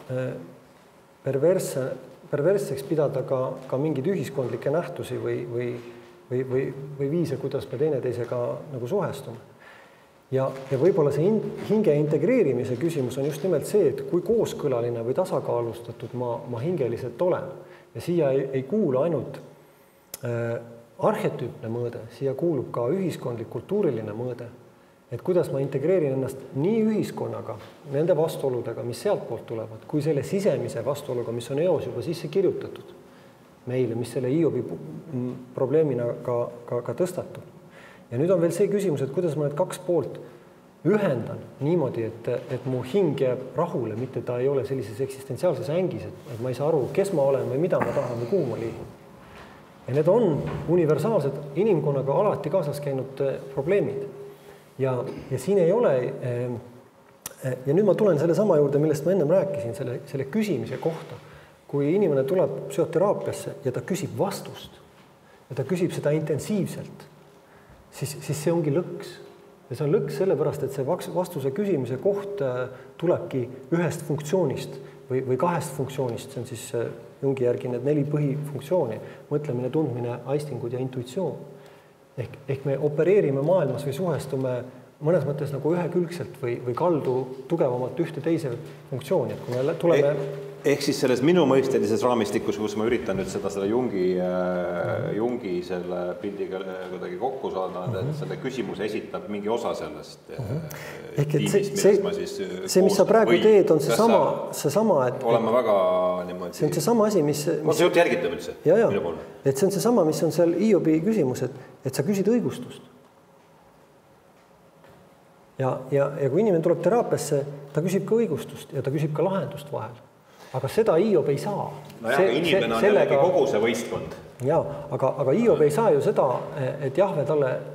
perversseks pidada ka mingeid ühiskondlikke nähtusi või viise, kuidas me teineteisega nagu suhestume. Ja võib-olla see hinge integreerimise küsimus on just nimelt see, et kui kooskõlaline või tasakaalustatud ma hingeliselt olen. Ja siia ei kuulu ainult arhetüüpne mõõde, siia kuulub ka ühiskondlik, kultuuriline mõõde. Et kuidas ma integreerin ennast nii ühiskonnaga, nende vastuoludega, mis sealt poolt tulevad, kui selle sisemise vastuoluga, mis on eos juba sisse kirjutatud meile, mis selle Hiobi probleemina ka tõstatub. Ja nüüd on veel see küsimus, et kuidas ma need kaks poolt ühendan niimoodi, et mu hing jääb rahule, mitte ta ei ole sellises eksistentsiaalses ängis, et ma ei saa aru, kes ma olen või mida ma tahan või kuhu ma liigun. Ja need on universaalsed inimkonnaga alati kaasas käinud probleemid. Ja siin ei ole, ja nüüd ma tulen selle sama juurde, millest ma ennem rääkisin, selle küsimise kohta. Kui inimene tuleb psühhoteraapiasse ja ta küsib vastust ja ta küsib seda intensiivselt, siis see ongi lõks. Ja see on lõks sellepärast, et see vastuse küsimise koht tulebki ühest funktsioonist või kahest funktsioonist. See on siis Jungi järgi need 4 põhifunktsiooni, mõtlemine, tundmine, aistingud ja intuitsioon. Ehk me opereerime maailmas või suhestume mõnes mõttes nagu ühekülgselt või kaldu tugevamalt ühte teise funktsiooni. Et kui me tuleme... Ehk siis selles minu mõistelises raamistikus, kus ma üritan nüüd seda Jungi selle pildiga kuidagi kokku saada, et selle küsimuse esitab mingi osa sellest tiimist, millest ma siis see, mis sa praegu teed, on seesama, et oleme väga niimoodi... See on seesama asi, mis... On see jutt järgitab üldse? Minu poole? Et see on seesama, mis on seal Hiobi küsimus, et sa küsid õigustust. Ja kui inimene tuleb teraapiasse, ta küsib ka õigustust ja ta küsib ka lahendust vahel. Aga seda Hiob ei saa. Inimene on jällegi kogu see võistkond. Jaa, aga Hiob ei saa ju seda, et Jahve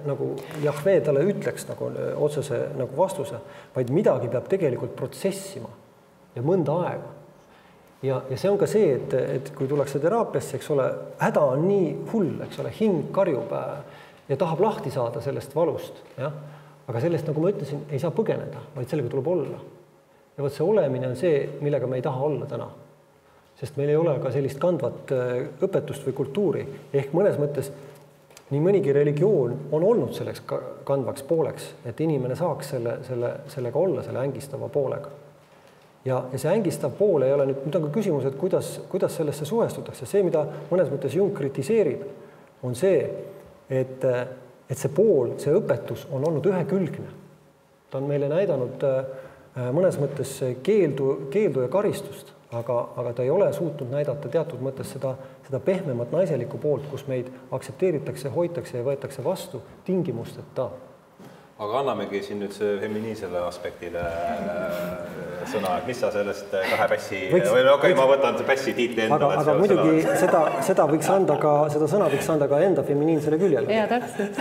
talle ütleks nagu otsese nagu vastuse, vaid midagi peab tegelikult protsessima ja mõnda aega. Ja see on ka see, et kui tullakse teraapiasse, eks ole, häda on nii hull, eks ole, hing karjub ja tahab lahti saada sellest valust. Ja? Aga sellest, nagu ma ütlesin, ei saa põgeneda, vaid sellega tuleb olla. Ja võt see olemine on see, millega me ei taha olla täna. Sest meil ei ole ka sellist kandvat õpetust või kultuuri. Ehk mõnes mõttes nii mõnigi religioon on olnud selleks kandvaks pooleks, et inimene saaks sellega olla, selle ängistava poolega. Ja see ängistav pool ei ole nüüd on ka küsimus, et kuidas sellesse suhestutakse. See, mida mõnes mõttes Jung kritiseerib, on see, et see pool, see õpetus on olnud ühekülgne. Ta on meile näidanud mõnes mõttes keeldu ja karistust, aga ta ei ole suutnud näidata teatud mõttes seda pehmemat naiselikku poolt, kus meid aksepteeritakse, hoitakse ja võetakse vastu tingimusteta. Aga annamegi siin nüüd see feminiinsele aspektile sõna, et mis sa sellest kahe pässi, ma võtan pässi tiitli endale. Aga muidugi seda sõna võiks anda ka enda feminiinsele küljele. Jaa, täpselt.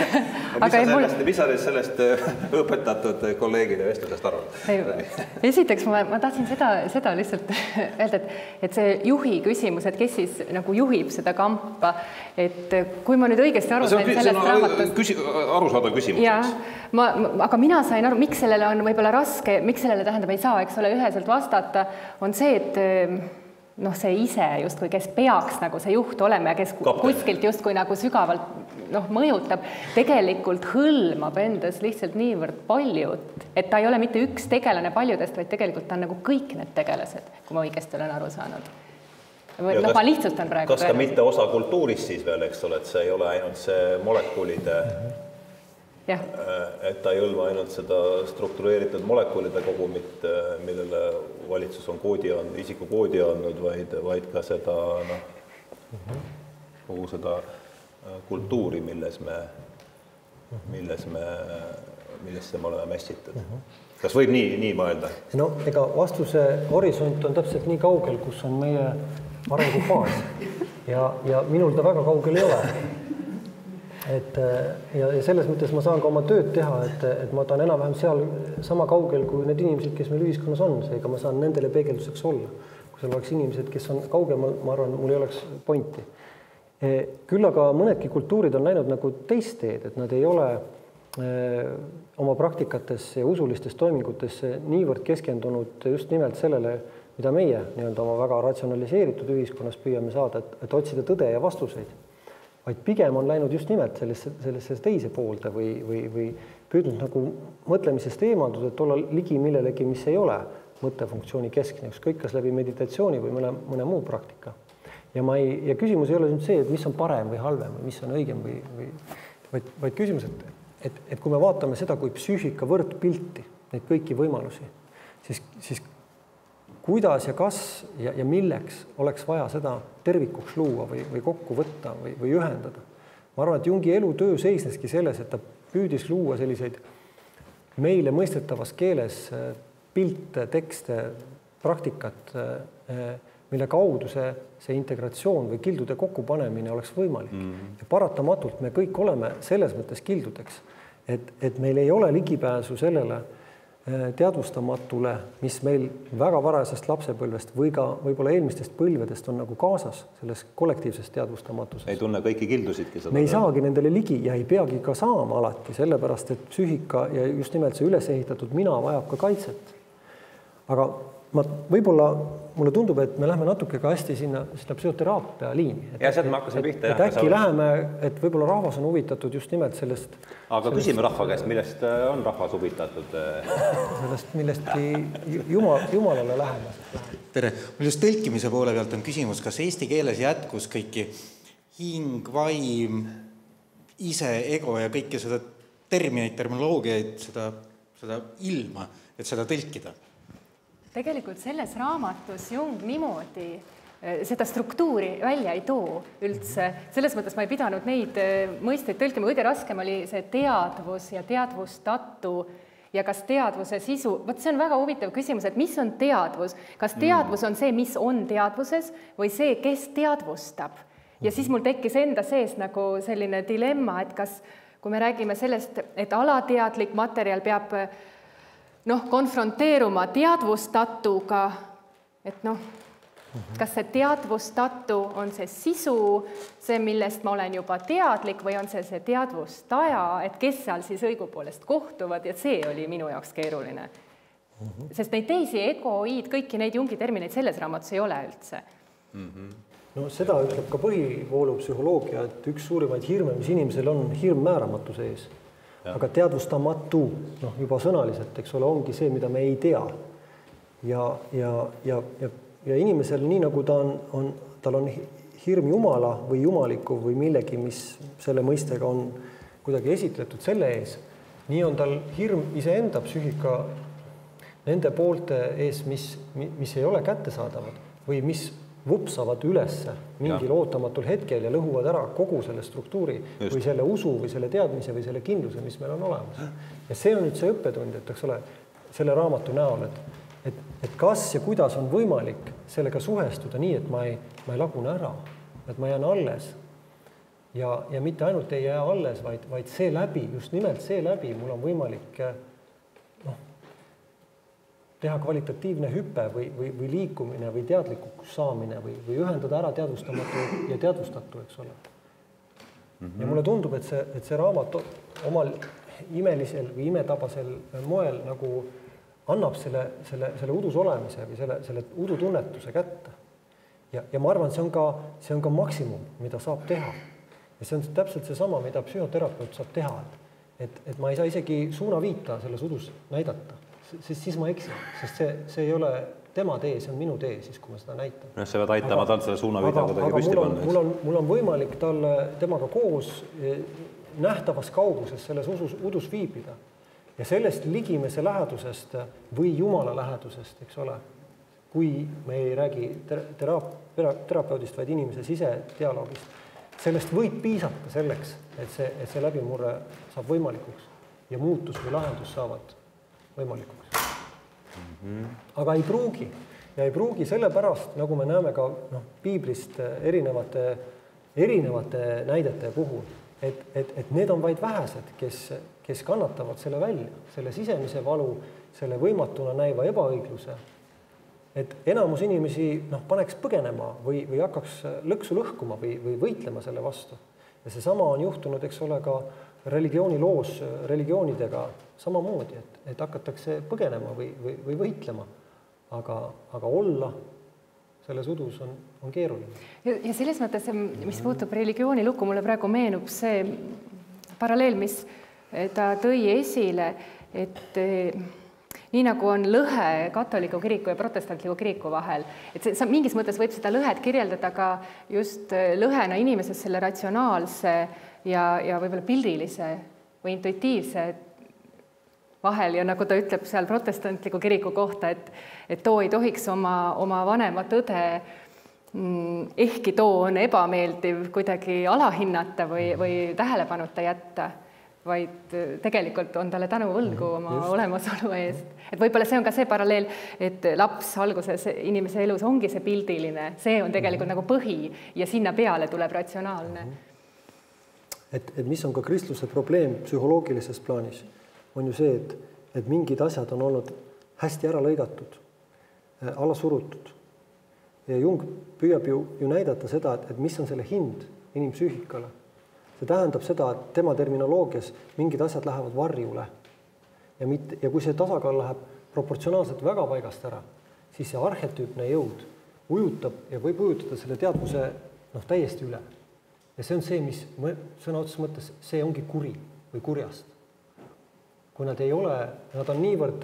Mis sa sellest õpetatud kolleegide vestlusest arvad? Esiteks ma tahtsin seda lihtsalt öelda, et see juhi küsimus, et kes siis nagu juhib seda kampa, et kui ma nüüd õigesti aru sain sellest raamatust... Arusaadav küsimus. Aga mina sain aru, miks sellele on võib-olla raske, miks sellele tähendab ei saa, eks ole, üheselt vastata, on see, et see ise justkui, kes peaks nagu see juht olema ja kes kuskilt justkui nagu sügavalt mõjutab, tegelikult hõlmab endas lihtsalt niivõrd paljud, et ta ei ole mitte üks tegelane paljudest, vaid tegelikult ta on nagu kõik need tegelased, kui ma õigesti olen aru saanud. Ma lihtsustan praegu. Kas ka mitte osa kultuurist siis veel, eks ole, et see ei ole ainult see molekulide et ta ei hõlma ainult seda struktureeritud molekulide kogumit, millele valitsus on isiku koodi andnud, vaid ka seda kogu seda kultuuri, millesse me oleme mästitud. Kas võib nii mõelda? Ega vastuse horisont on täpselt nii kaugel, kus on meie arengufaas. ja minul ta väga kaugel ei ole. Ja selles mõttes ma saan ka oma tööd teha, et ma tahan enam-vähem seal sama kaugel kui need inimesed, kes meil ühiskonnas on, seega ma saan nendele peegelduseks olla. Kui seal oleks inimesed, kes on kaugemal, ma arvan, mul ei oleks pointi. Küll aga mõnedki kultuurid on läinud nagu teist teed, et nad ei ole oma praktikatesse ja usulistes toimingutesse niivõrd keskendunud just nimelt sellele, mida meie oma väga ratsionaliseeritud ühiskonnas püüame saada, et otsida tõde ja vastuseid, vaid pigem on läinud just nimelt sellesse teise poolde või püüdnud nagu mõtlemisest eemaldud, et olla ligi millelegi, mis ei ole mõttefunktsiooni keskne, ükskõik kas läbi meditatsiooni või mõne muu praktika. Ja küsimus ei ole nüüd see, et mis on parem või halvem või mis on õigem vaid küsimus, et kui me vaatame seda kui psüühika võrdpilti, neid kõiki võimalusi, siis kuidas ja kas ja milleks oleks vaja seda tervikuks luua või kokku võtta või ühendada. Ma arvan, et Jungi elutöö seisneski selles, et ta püüdis luua selliseid meile mõistetavas keeles pilte, tekste, praktikat, mille kaudu see integratsioon või kildude kokkupanemine oleks võimalik. Ja paratamatult me kõik oleme selles mõttes kildudeks, et meil ei ole ligipääsu sellele teadvustamatule, mis meil väga varasest lapsepõlvest või ka võib-olla eelmistest põlvedest on nagu kaasas selles kollektiivses teadvustamatuses. Ei tunne kõiki kildusidki seda. Me ei saagi nendele ligi ja ei peagi ka saama alati, sellepärast et psüühika ja just nimelt see üles ehitatud mina vajab ka kaitset. Aga mulle tundub, et me lähme natuke ka hästi sinna psühhoteraapia liini. Ja sealt ma hakkasin pihta. Et äkki läheme, et võib-olla rahvas on huvitatud just nimelt sellest. Aga küsime rahva käest, millest on rahvas huvitatud? Sellest millestki Jumalale lähemas. Tere, mul just tõlkimise poole pealt on küsimus, kas eesti keeles jätkus kõiki hing, vaim, ise, ego ja kõike seda terminoloogiaid, seda ilma, et seda tõlkida? Tegelikult selles raamatus Jung niimoodi seda struktuuri välja ei too üldse. Selles mõttes ma ei pidanud neid mõisteid tõlkima. Kõige raskem oli see teadvus ja teadvustatu ja kas teadvuse sisu. Võt see on väga huvitav küsimus, et mis on teadvus? Kas teadvus on see, mis on teadvuses või see, kes teadvustab? Ja siis mul tekkis enda sees nagu selline dilemma, et kas, kui me räägime sellest, et alateadlik materjal peab konfronteeruma teadvustatuga, et kas see teadvustatu on see sisu, see, millest ma olen juba teadlik või on see teadvustaja, et kes seal siis õigupoolest kohtuvad ja see oli minu jaoks keeruline. Sest neid teisi egoid, kõiki neid Jungi termineid selles raamatus ei ole üldse. No seda ütleb ka põhivoolupsühholoogia, et üks suurimaid hirme, mis inimesel on hirm määramatuse ees. Aga teadvustamatu, juba sõnaliselt, eks ole, ongi see, mida me ei tea. Ja inimesel nii nagu tal on hirm Jumala või jumaliku või millegi, mis selle mõistega on kuidagi esitletud selle ees, nii on tal hirm iseenda psüühika nende poolte ees, mis ei ole kättesaadavad või mis vupsavad ülesse mingil ootamatul hetkel ja lõhuvad ära kogu selle struktuuri või selle usu või selle teadmise või selle kindluse, mis meil on olemas. Ja see on nüüd see õppetund, et eks ole, selle raamatu näol, et kas ja kuidas on võimalik sellega suhestuda nii, et ma ei lagune ära, et ma jään alles. Ja mitte ainult ei jää alles, vaid see läbi, just nimelt see läbi, mul on võimalik teha kvalitatiivne hüpe või liikumine või teadlikuks saamine või ühendada ära teadvustamatu ja teadvustatu, eks ole. Ja mulle tundub, et see raamat omal imelisel või imetabasel moel nagu annab selle udus olemise või selle udutunnetuse kätte. Ja ma arvan, see on ka maksimum, mida saab teha. Ja see on täpselt seesama, mida psühhoterapeut saab teha. Et ma ei saa isegi suunaviita selles udus näidata. Siis ma eksin, sest see ei ole tema tee, see on minu tee, siis kui ma seda näitan. See pead aitama tal selle suunaviida kuidagi püsti panna. Mul on võimalik temaga koos nähtavas kauguses selles udus viibida. Ja sellest ligimese lähedusest või Jumala lähedusest, eks ole, kui me ei räägi terapeudist, vaid inimese sisedialoogist, sellest võib piisata selleks, et see läbimurre saab võimalikuks ja muutus või lahendus saavad võimalikuks. Aga ei pruugi. ja ei pruugi sellepärast, nagu me näeme ka piiblist erinevate näidete puhul, et need on vaid vähesed, kes kannatavad selle välja, selle sisemise valu, selle võimatuna näiva ebaõigluse, et enamus inimesi paneks põgenema või hakkaks lõksu lõhkuma või võitlema selle vastu. Ja seesama on juhtunud, eks ole, ka religiooniloos, religioonidega samamoodi, et hakatakse põgenema või võitlema, aga olla selles udus on keeruline. Ja selles mõttes, mis puutub religiooni lukku, mulle praegu meenub see paralleel, mis ta tõi esile, et nii nagu on lõhe katoliku kiriku ja protestantliku kiriku vahel, et see mingis mõttes võib seda lõhet kirjeldada ka just lõhena inimeses selle ratsionaalse ja võib-olla pildilise või intuitiivse vahel ja nagu ta ütleb seal protestantliku kiriku kohta, et too ei tohiks oma vanemat õde, ehkki too on ebameeldiv, kuidagi alahinnata või tähelepanuta jätta, vaid tegelikult on talle tänu võlgu oma olemasolu eest. Et võib-olla see on ka see paralleel, et laps alguses inimese elus ongi see pildiline, see on tegelikult nagu põhi ja sinna peale tuleb ratsionaalne. Et mis on ka kristluse probleem psühholoogilises plaanis, on ju see, et mingid asjad on olnud hästi ära lõigatud, alla surutud. Ja Jung püüab ju näidata seda, et mis on selle hind inimpsüühikale. See tähendab seda, et tema terminoloogias mingid asjad lähevad varjule. Ja kui see tasakaal läheb proportsionaalselt väga paigast ära, siis see arhetüüpne jõud ujutab ja võib ujutada selle teadvuse täiesti üle. Ja see on see, mis sõna otseses mõttes, see ongi kuri või kurjast. Kui nad ei ole, nad on niivõrd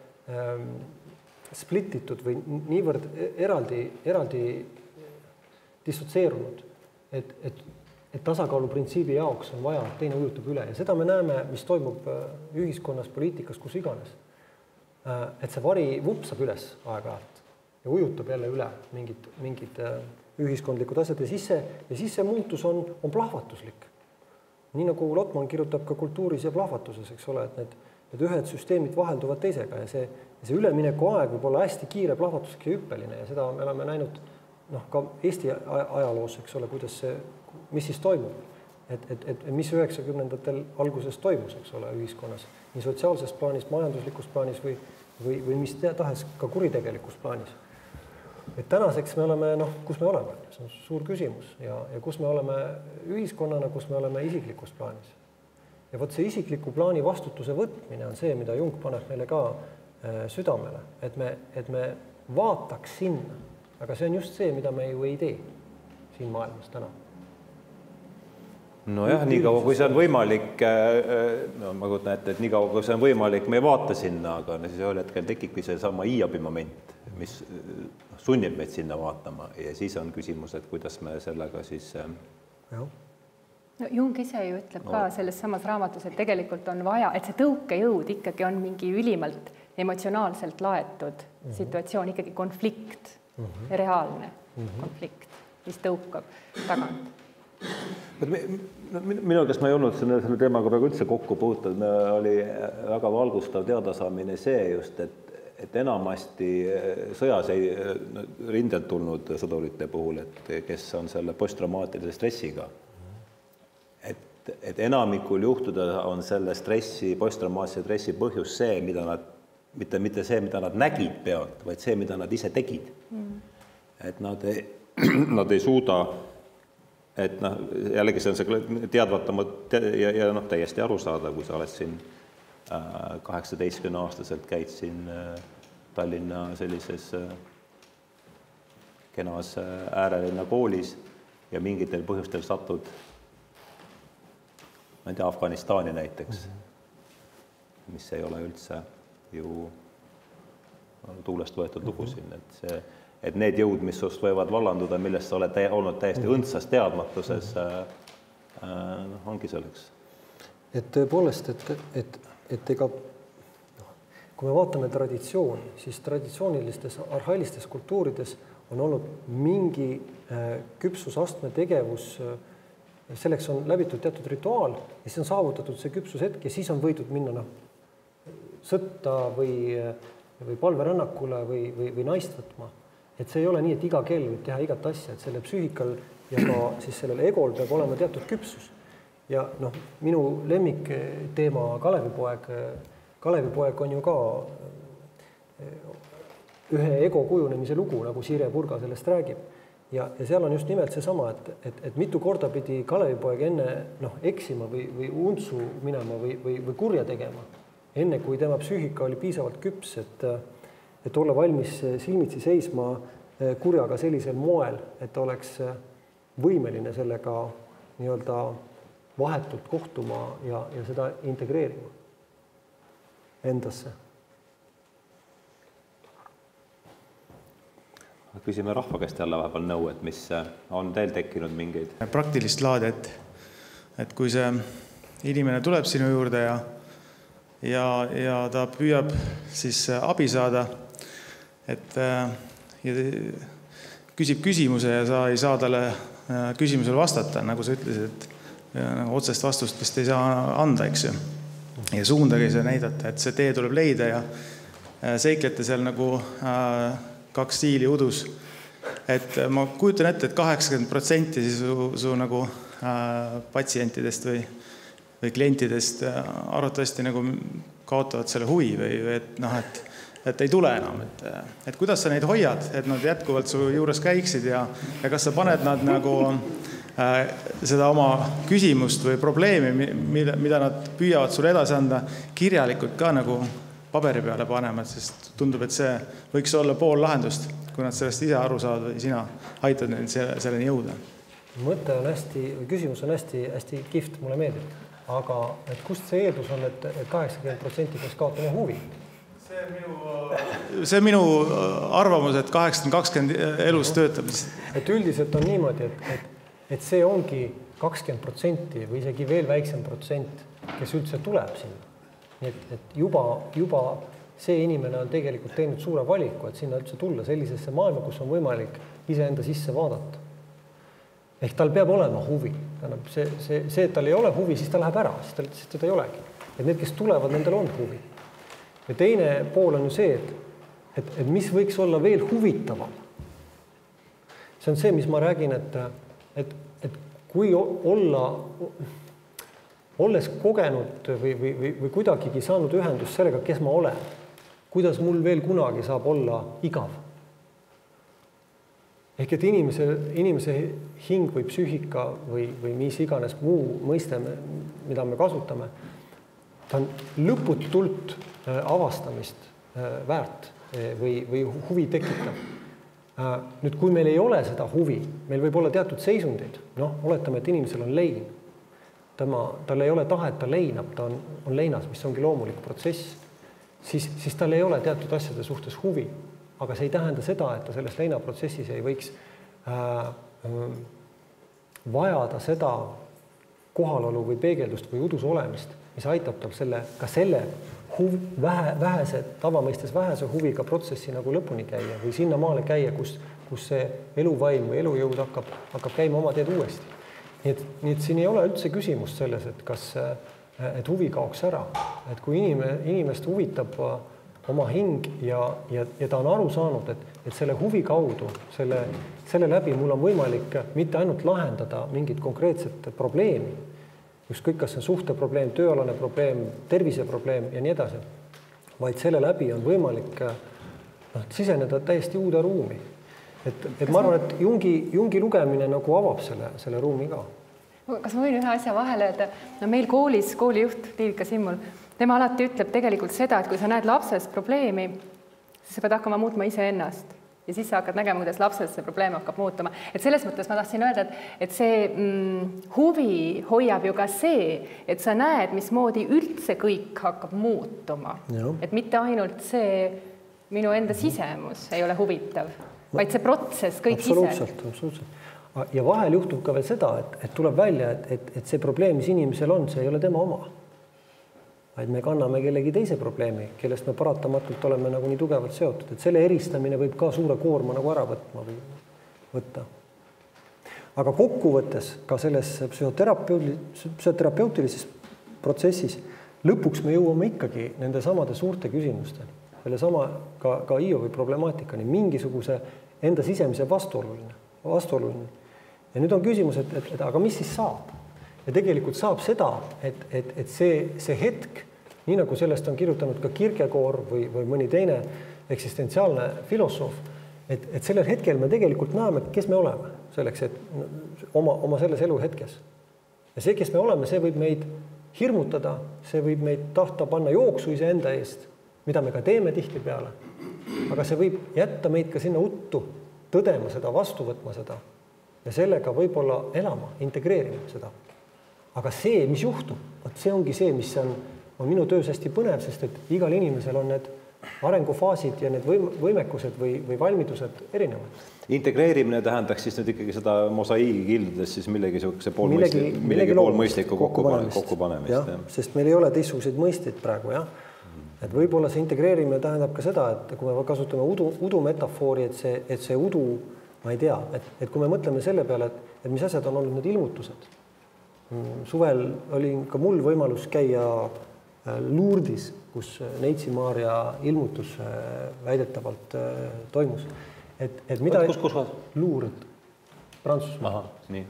splittitud või niivõrd eraldi dissotseerunud, et tasakaalu printsiibi jaoks on vaja, et teine ujutab üle. Ja seda me näeme, mis toimub ühiskonnas, poliitikas, kus iganes. Et see vari vupsab üles aeg-ajalt ja ujutab jälle üle mingid ühiskondlikud asjad ja siis see muutus on plahvatuslik. Nii nagu Lotman kirjutab ka kultuuris ja plahvatuses, eks ole, et need ühed süsteemid vahelduvad teisega ja see ülemineku aeg võib olla hästi kiire, plahvatuslik ja hüppeline ja seda me oleme näinud ka Eesti ajaloos, eks ole, mis siis toimub. Et mis 90-ndatel alguses toimus, eks ole, ühiskonnas, nii sotsiaalses plaanis, majanduslikus plaanis või mis tahes ka kuritegelikus plaanis. Et tänaseks me oleme, kus me oleme, see on suur küsimus ja kus me oleme ühiskonnana, kus me oleme isiklikus plaanis. Ja võt see isikliku plaani vastutuse võtmine on see, mida Jung paneb meile ka südamele, et me vaataks sinna, aga see on just see, mida me ju ei tee siin maailmas täna. Nojah, nii kaua, kui see on võimalik, ma kujutan ette, et nii kaua, kui see on võimalik, me ei vaata sinna, aga siis ühel hetkel tekibki see sama iiabi moment, mis sunnib meid sinna vaatama ja siis on küsimus, et kuidas me sellega siis... Jung ise ju ütleb ka selles samas raamatus, et tegelikult on vaja, et see tõukejõud ikkagi on mingi ülimalt emotsionaalselt laetud situatsioon, ikkagi konflikt, reaalne konflikt, mis tõukab tagant. Minu käest ma ei olnud selle teemaga praegu üldse kokku puutud, oli väga valgustav teadasaamine see just, et enamasti sõjas ei rindelt tulnud sõdurite puhul, et kes on selle posttraumaatilise stressiga. Et enamikul juhtuda on selle posttraumaatilise stressi põhjus see, mida nad, mitte see, mida nad nägid pealt, vaid see, mida nad ise tegid. Et nad ei suuda, et jällegi see on see teadvatama ja täiesti aru saada, kui sa oled siin 18-aastaselt käid siin Tallinna sellises kenas äärelinna koolis ja mingitel põhjustel satud, ma ei tea, Afganistani näiteks, mis ei ole üldse ju tuulest võetud lugu siin, et need jõud, mis sust võivad vallanduda, millest sa oled olnud täiesti õndsas teadmatuses, ongi selleks. Et tõepoolest, et ega kui me vaatame traditsiooni, siis traditsioonilistes arhailistes kultuurides on olnud mingi küpsusastme tegevus, selleks on läbitud teatud rituaal ja siis on saavutatud see küpsushetk ja siis on võidud minna sõtta või palverännakule või naist võtma. et see ei ole nii, et iga kell võib teha igat asja, et selle psüühikal ja ka siis sellel egol peab olema teatud küpsus. Ja noh, minu lemmik teema Kalevipoeg on ju ka ühe ego kujunemise lugu, nagu Sirje Purga sellest räägib. Ja seal on just nimelt seesama, et mitu korda pidi Kalevipoeg enne eksima või untsu minema või kurja tegema, enne kui tema psüühika oli piisavalt küps, et olla valmis silmitsi seisma kurjaga sellisel moel, et oleks võimeline sellega nii-öelda vahetult kohtuma ja seda integreerima endasse. Küsime rahva käest jälle vahepeal nõu, et mis on teil tekkinud mingeid? Praktilist laadi, et kui see inimene tuleb sinu juurde ja ta püüab siis abi saada, et küsib küsimuse ja sa ei saa talle küsimusele vastata, nagu sa ütlesid, et otsest vastust vist ei saa anda, eks ju. Ja suundagi see näidata, et see tee tuleb leida ja seiklete seal nagu kaks stiili udus. Et ma kujutan ette, et 80% su nagu patsientidest või klientidest arvatavasti nagu kaotavad selle huvi või et ei tule enam. Et kuidas sa neid hoiad, et nad jätkuvalt su juures käiksid ja kas sa paned nad nagu seda oma küsimust või probleemi, mida nad püüavad sulle edasi anda, kirjalikult ka nagu paberi peale panema, sest tundub, et see võiks olla pool lahendust, kui nad sellest ise aru saavad või sina aitad neil selleni jõuda. Mõte on küsimus on hästi kihvt, mulle meeldib, aga et kust see eeldus on, et 80% peaks kaotama huvi? See on minu arvamus, et 80-20 elus töötab. Et üldiselt on niimoodi, et see ongi 20% või isegi veel väiksem protsent, kes üldse tuleb sinna. Nii et juba see inimene on tegelikult teinud suure valiku, et sinna üldse tulla sellisesse maailma, kus on võimalik iseenda sisse vaadata. Ehk tal peab olema huvi. See, et tal ei ole huvi, siis ta läheb ära, siis teda ei olegi. Et need, kes tulevad, nendel on huvi. Ja teine pool on ju see, et mis võiks olla veel huvitavam. See on see, mis ma räägin, et kui olles kogenud või kuidagigi saanud ühendust sellega, kes ma olen, kuidas mul veel kunagi saab olla igav. Ehk et inimese hing või psüühika või mis iganes muu mõiste, mida me kasutame, ta on lõputult avastamist väärt või huvi tekitab. Nüüd, kui meil ei ole seda huvi, meil võib olla teatud seisundid, oletame, et inimesel on lein. Tal ei ole tahet, ta leinab, ta on leinas, mis ongi loomulik protsess, siis tal ei ole teatud asjade suhtes huvi. Aga see ei tähenda seda, et ta selles leinaprotsessis ei võiks vajada seda kohalolu või peegeldust või udus olemist, mis aitab tal selle vähese, tavamõistes vähese huviga protsessi nagu lõpuni käia või sinna maale käia, kus see eluvaim või elujõud hakkab käima oma teed uuesti. Nii et siin ei ole üldse küsimust selles, et huvi kaoks ära. Et kui inimest huvitab oma hing ja ta on aru saanud, et selle huvi kaudu, selle läbi mul on võimalik mitte ainult lahendada mingit konkreetset probleemi, ükskõik kas see on suhteprobleem, tööalane probleem, terviseprobleem ja nii edasi, vaid selle läbi on võimalik siseneda täiesti uude ruumi. Et ma arvan, et Jungi lugemine nagu avab selle ruumi ka. Kas ma võin ühe asja vahele, et meil koolis, koolijuht Tiilika Simmul, tema alati ütleb tegelikult seda, et kui sa näed lapses probleemi, siis sa pead hakkama muutma iseennast ja siis sa hakkad nägema, kuidas lapses see probleem hakkab muutuma. Et selles mõttes ma tahtsin öelda, et see huvi hoiab ju ka see, et sa näed, mismoodi üldse kõik hakkab muutuma. Et mitte ainult see minu enda sisemus ei ole huvitav, vaid see protsess kõik absoluutselt. Ja vahel juhtub ka veel seda, et tuleb välja, et see probleem, mis inimesel on, see ei ole tema oma. Vaid me kanname kellegi teise probleemi, kellest me paratamatult oleme nagu nii tugevalt seotud. Et selle eristamine võib ka suure koorma nagu ära võtta. Aga kokkuvõttes ka selles psühhoterapeutilises protsessis lõpuks me jõuame ikkagi nende samade suurte küsimusteni. Selle sama ka Iovi problemaatikani, mingisuguse enda sisemise vastuoluline. Ja nüüd on küsimus, et aga mis siis saab? Ja tegelikult saab seda, et see hetk, nii nagu sellest on kirjutanud ka Kierkegaard või mõni teine eksistentsiaalne filosoof, et sellel hetkel me tegelikult näeme, kes me oleme selleks, et oma selles elu hetkes. Ja see, kes me oleme, see võib meid hirmutada, see võib meid tahta panna jooksu iseenda eest, mida me ka teeme tihtipeale. Aga see võib jätta meid ka sinna uttu, tõdema seda, vastu võtma seda ja sellega võib-olla elama, integreerima seda. Aga see, mis juhtub, see ongi see, mis on minu töös hästi põnev, sest et igal inimesel on need arengufaasid ja need võimekused või valmidused erinevad. Integreerimine tähendaks siis nüüd ikkagi seda mosaiigi kildudes siis millegi poolmõistliku kokkupanemist. Jah, sest meil ei ole teistsuguseid mõisteid praegu, jah. Et võib-olla see integreerimine tähendab ka seda, et kui me kasutame udu metafoori, et see udu, ma ei tea, et kui me mõtleme selle peale, et mis asjad on olnud need ilmutused. Suvel oli ka mul võimalus käia Lourdis, kus Neitsi Maarja ilmutus väidetavalt toimus. Kus kohas? Lourdes, Prantsusmaa. Aha, nii.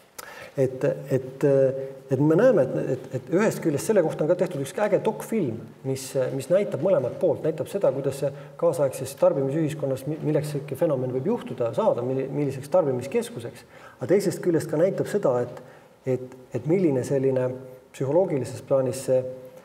Et me näeme, et ühest küljest selle kohta on ka tehtud üks äge dokfilm, mis näitab mõlemat poolt, näitab seda, kuidas kaasaegses tarbimisühiskonnas, milleks see fenomen võib juhtuda, saada, milliseks tarbimiskeskuseks. Aga teisest küljest ka näitab seda, et milline selline psühholoogilises plaanis see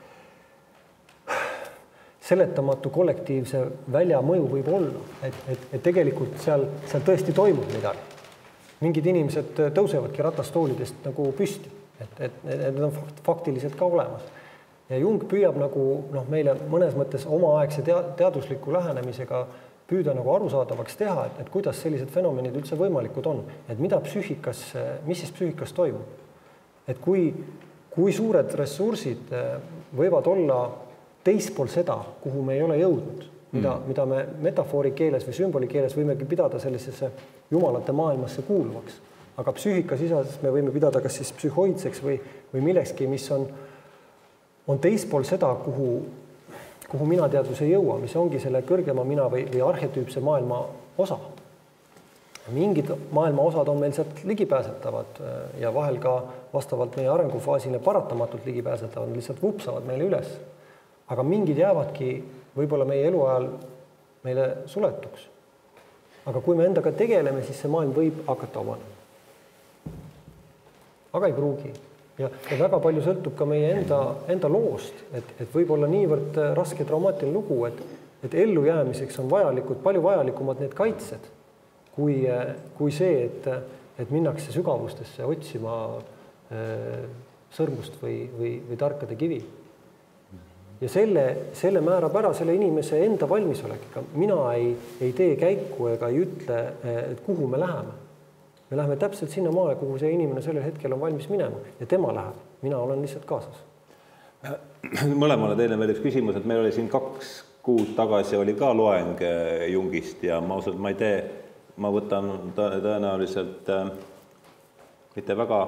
seletamatu kollektiivse väljamõju võib olla, et tegelikult seal tõesti toimub midagi. Mingid inimesed tõusevadki ratastoolidest nagu püsti, et need on faktiliselt ka olemas. Ja Jung püüab nagu meile mõnes mõttes omaaegse teadusliku lähenemisega püüda nagu arusaadavaks teha, et kuidas sellised fenomenid üldse võimalikud on, et mis siis psüühikas toimub. Et kui suured ressursid võivad olla teispool seda, kuhu me ei ole jõudnud, mida me metafoori keeles või sümboli keeles võimegi pidada sellisesse jumalate maailmasse kuuluvaks. Aga psüühikas isas me võime pidada kas siis psühhoidseks või millekski, mis on teispool seda, kuhu mina teadvus ei jõua, mis ongi selle kõrgema mina või arhetüüpse maailma osa. Mingid maailma osad on meil sealt ligipääsetavad ja vahel ka vastavalt meie arengufaasile paratamatult ligipääsetavad, lihtsalt vupsavad meile üles. Aga mingid jäävadki võib-olla meie eluajal meile suletuks. Aga kui me endaga tegeleme, siis see maailm võib hakata avanema. Aga ei pruugi. Ja väga palju sõltub ka meie enda loost, et võib-olla niivõrd raske traumaatiline lugu, et ellu jäämiseks on palju vajalikumad need kaitsed, kui see, et minnakse sügavustesse otsima sõrmust või tarkade kivi. Ja selle määrab ära selle inimese enda valmisolekuga. Mina ei tee käiku ega ei ütle, et kuhu me läheme. Me läheme täpselt sinna maale, kuhu see inimene sellel hetkel on valmis minema ja tema läheb. Mina olen lihtsalt kaasas. Mõlemale teile veel üks küsimus, et meil oli siin 2 kuud tagasi oli ka loeng Jungist ja ma usun, et ma võtan tõenäoliselt mitte väga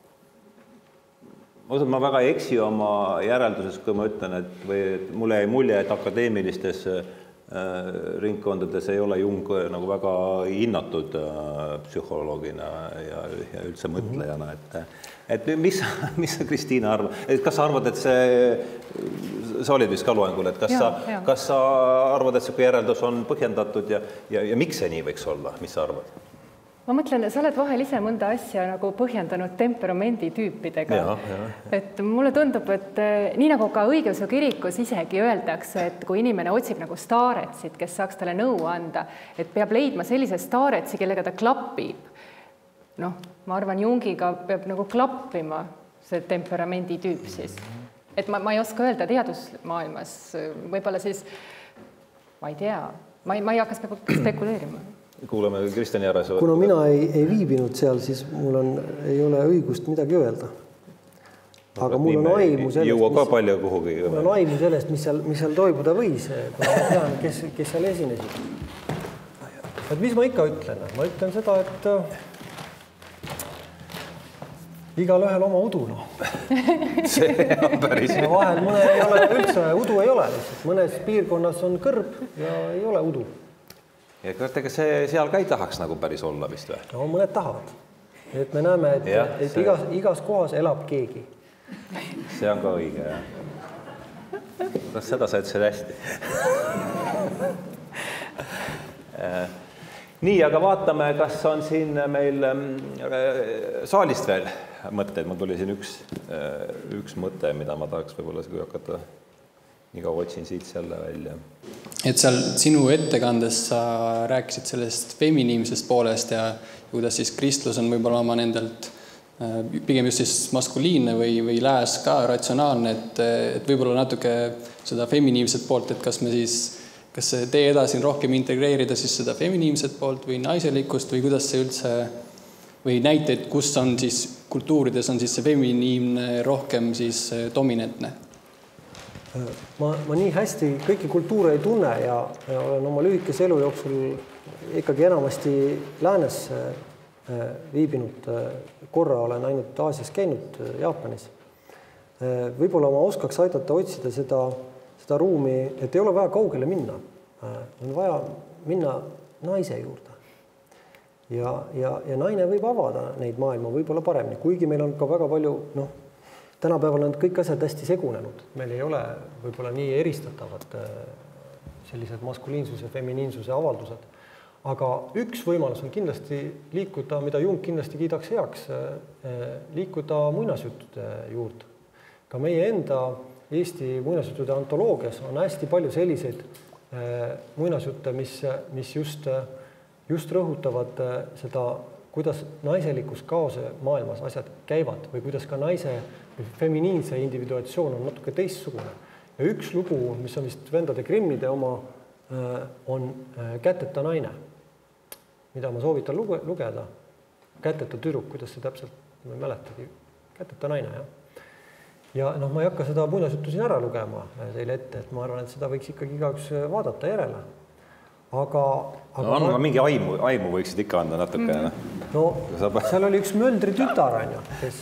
ma väga ei eksi oma järelduses, kui ma ütlen, et mulle jäi mulje, et akadeemilistes ringkondades ei ole Jung nagu väga hinnatud psühholoogina ja üldse mõtlejana. Et mis sa, Kristiina, arvad? Kas sa arvad, et sa olid vist ka loengul, et kas sa arvad, et see järeldus on põhjendatud ja miks see nii võiks olla? Mis sa arvad? Ma mõtlen, sa oled vahel ise mõnda asja nagu põhjendanud temperamendi tüüpidega. Et mulle tundub, et nii nagu ka õigeusu kirikus isegi öeldakse, et kui inimene otsib nagu staaretsid, kes saaks talle nõu anda, et peab leidma sellise staaretsi, kellega ta klappib. Ma arvan, Jungiga peab nagu klappima see temperamendi tüüp siis. Et ma ei oska öelda teadusmaailmas, võib-olla siis, ma ei tea, ma ei hakka spekuleerima. Kuuleme Kristjani Järves. Kuna mina ei viibinud seal, siis mul ei ole õigust midagi öelda. Aga mul on aimu sellest, mis seal toimuda võis, kui ma tean, kes seal esinesid. Et mis ma ikka ütlen? Ma ütlen seda, et igal ühel oma udu. See on päris. Ja vahel mõne ei ole üldse, udu ei ole lihtsalt. Mõnes piirkonnas on kõrb ja ei ole udu. Ja ega see seal ka ei tahaks nagu päris olla vist või? No mõned tahavad. Et me näeme, et igas kohas elab keegi. See on ka õige, jah. Kas seda sa ütlesid hästi? Nii, aga vaatame, kas on siin meil saalist veel mõtteid. Mul tuli siin üks mõte, mida ma tahaks võib-olla hakata nii kaua otsin siit selle välja. Et seal sinu ettekandes sa rääkisid sellest feminiimsest poolest ja kuidas siis kristlus on võib-olla oma nendelt pigem just siis maskuliinne või lääs ka ratsionaalne, et võib-olla natuke seda feminiimset poolt, et kas see tee edasi on rohkem integreerida siis seda feminiimset poolt või naiselikust või kuidas see üldse, või näiteid, kus on siis kultuurides on siis see feminiimne rohkem siis dominantne? Ma nii hästi kõiki kultuure ei tunne ja olen oma lühikese elu jooksul ikkagi enamasti läänes viibinud, korra olen ainult Aasias käinud, Jaapanis. Võib-olla ma oskaks aidata otsida seda ruumi, et ei ole vaja kaugele minna. On vaja minna naise juurde. Ja naine võib avada neid maailma võib-olla paremini, kuigi meil on ka väga palju, tänapäeval on kõik asjad hästi segunenud. Meil ei ole võib-olla nii eristatavad sellised maskuliinsuse ja feminiinsuse avaldused. Aga üks võimalus on kindlasti liikuda, mida Jung kindlasti kiidaks heaks, liikuda muinasjuttude juurde. Ka meie enda Eesti muinasjuttude antoloogias on hästi palju selliseid muinasjutte, mis just rõhutavad seda, kuidas naiselikus kaose maailmas asjad käivad või kuidas ka naise feminiinse individuatsioon on natuke teistsugune. Ja üks lugu, mis on vist vendade Grimmide oma, on Käteta naine, mida ma soovitan lugeda. Käteta tüdruk, kuidas see täpselt, ma ei mäletagi, Käteta naine, jah. Ja ma ei hakka seda muinasjuttu siin ära lugema teile ette, et ma arvan, et seda võiks ikkagi igaüks vaadata järele. Aga mingi aimu võiksid ikka anda natuke. No, seal oli üks Möldri tütar, kes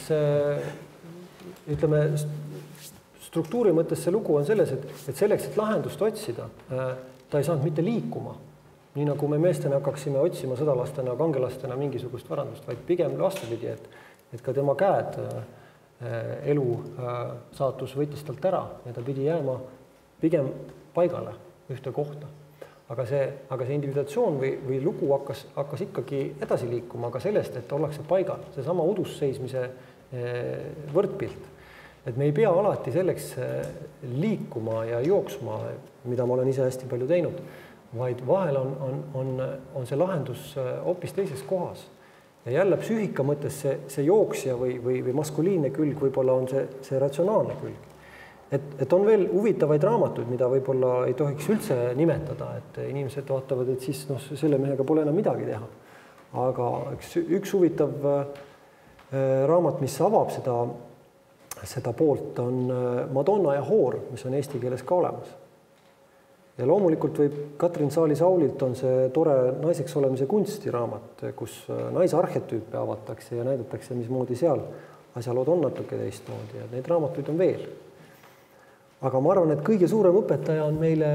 ütleme, struktuuri mõttes see lugu on selles, et selleks, et lahendust otsida, ta ei saanud mitte liikuma. Nii nagu me meestena hakkaksime otsima sõdalastena, kangelastena mingisugust varandust, vaid pigem vastupidi, et ka tema käed elu saatus võttis talt ära ja ta pidi jääma pigem paigale ühte kohta. Aga see individuatsioon või lugu hakkas ikkagi edasi liikuma, aga sellest, et ollakse paigal, see sama udusseismise võrdpilt. Et me ei pea alati selleks liikuma ja jooksma, mida ma olen ise hästi palju teinud, vaid vahel on see lahendus hoopis teises kohas. Ja jälle psüühika mõttes see jooksja või maskuliinne külg võib-olla on see ratsionaalne külg. Et on veel huvitavaid raamatuid, mida võib-olla ei tohiks üldse nimetada, et inimesed vaatavad, et siis selle mehega pole enam midagi teha. Aga üks huvitav raamat, mis avab seda poolt, on Madonna ja Hoor, mis on eesti keeles ka olemas. Ja loomulikult võib Katrin Saali-Saulilt on see tore naiseks olemise kunstiraamat, kus naisarhetüüpe avatakse ja näidatakse, mismoodi seal asjalood on natuke teistmoodi ja neid raamatuid on veel. Aga ma arvan, et kõige suurem õpetaja on meile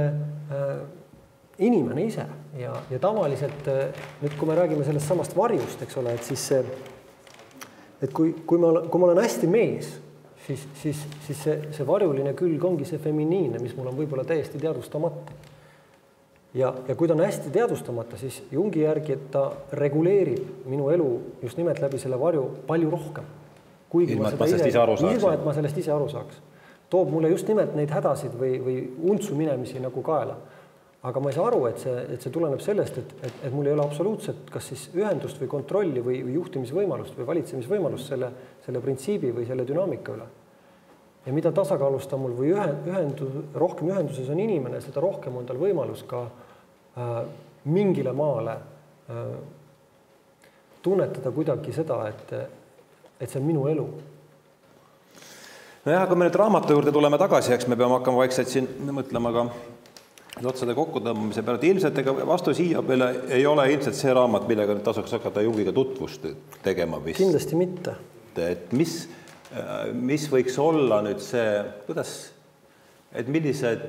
inimene ise ja tavaliselt, nüüd kui me räägime sellest samast varjust, eks ole, et siis et kui ma olen hästi mees, siis see varjuline külg ongi see feminiinne, mis mul on võib-olla täiesti teadvustamata. Ja kui ta on hästi teadvustamata, siis Jungi järgi, et ta reguleerib minu elu just nimelt läbi selle varju palju rohkem. Ilma, et ma sellest ise aru saaks. Toob mulle just nimelt neid hädasid või untsu minemisi nagu kaela. Aga ma ei saa aru, et see tuleneb sellest, et mul ei ole absoluutselt kas siis ühendust või kontrolli või juhtimisvõimalust või valitsemisvõimalust selle printsiibi või selle dünaamika üle. Ja mida tasakaalustab mul või rohkem ühenduses on inimene, seda rohkem on tal võimalus ka mingile maale tunnetada kuidagi seda, et see on minu elu. Nojah, kui me nüüd raamatu juurde tuleme tagasi, eks me peame hakkama vaikselt siin mõtlema ka otsade kokkutõmbamise peale. Ilmselt vastu siia peale ei ole ilmselt see raamat, millega tasuks hakata Jungiga tutvust tegema vist. Kindlasti mitte. Et mis võiks olla nüüd see, kuidas, et millised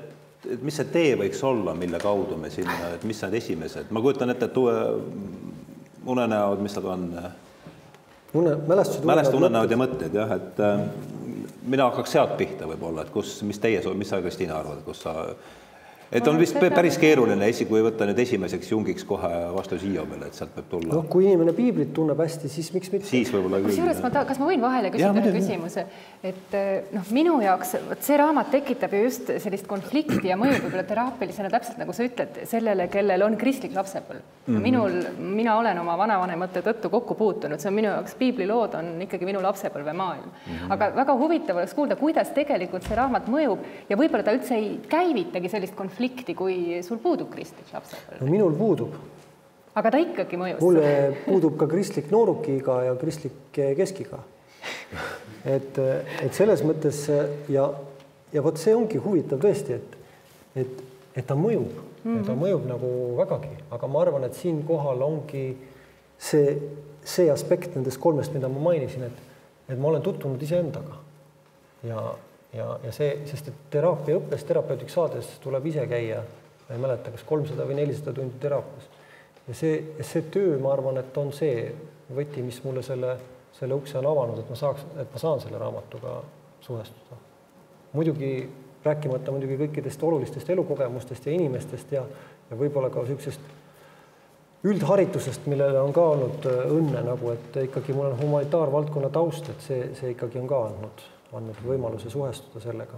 mis see tee võiks olla, mille kaudu me sinna, et mis need esimesed, ma kujutan ette, et unenäod, mis nad on? Mälestused, unenäod ja mõtted, jah, et mina hakkaks sealt pihta võib-olla, et mis sa, Kristiina, arvad, kus sa... Et on vist päris keeruline, kui võtta nüüd esimeseks Jungiks kohe vastus Hiobele, et sealt võib tulla. No, kui inimene piiblit tunneb hästi, siis miks mitte? Siis võib-olla küll. Kusjuures kas ma võin vahele küsida küsimuse, et minu jaoks see raamat tekitab ju just sellist konflikti ja mõjub võib-olla teraapilisena täpselt nagu sa ütled sellele, kellel on kristlik lapsepõlv. Mina olen oma vanavanemate tõttu kokku puutunud, see on minu jaoks piiblilood on ikkagi minu lapsepõlve maailm. Aga väga huvitav oleks kuulda, kuidas tegelikult see raamat mõjub ja võib-olla ta üldse ei käivitagi sellist konflikti, kui sul puudub kristlik lapsepõlv. No minul puudub. Aga ta ikkagi mõjus. Mulle puudub ka kristlik noorukiga ja kristlik keskiga. Et selles mõttes ja võt see ongi huvitav tõesti, et ta mõjub. Ta mõjub nagu vägagi, aga ma arvan, et siin kohal ongi see aspekt nendest kolmest, mida ma mainisin, et ma olen tutvunud iseendaga. Ja see, sest et teraapia õppes, terapeutik saades tuleb ise käia, ma ei mäleta, kas 300 või 400 tundi teraapias. Ja see töö, ma arvan, et on see võti, mis mulle selle ukse on avanud, et ma saan selle raamatuga suhestuda. Muidugi rääkimata kõikidest olulistest elukogemustest ja inimestest ja võib-olla ka sellisest üldharitusest, millele on ka olnud õnne, nagu et ikkagi mul on humanitaarvaldkonna taust, et see ikkagi on ka andnud võimaluse suhestuda sellega.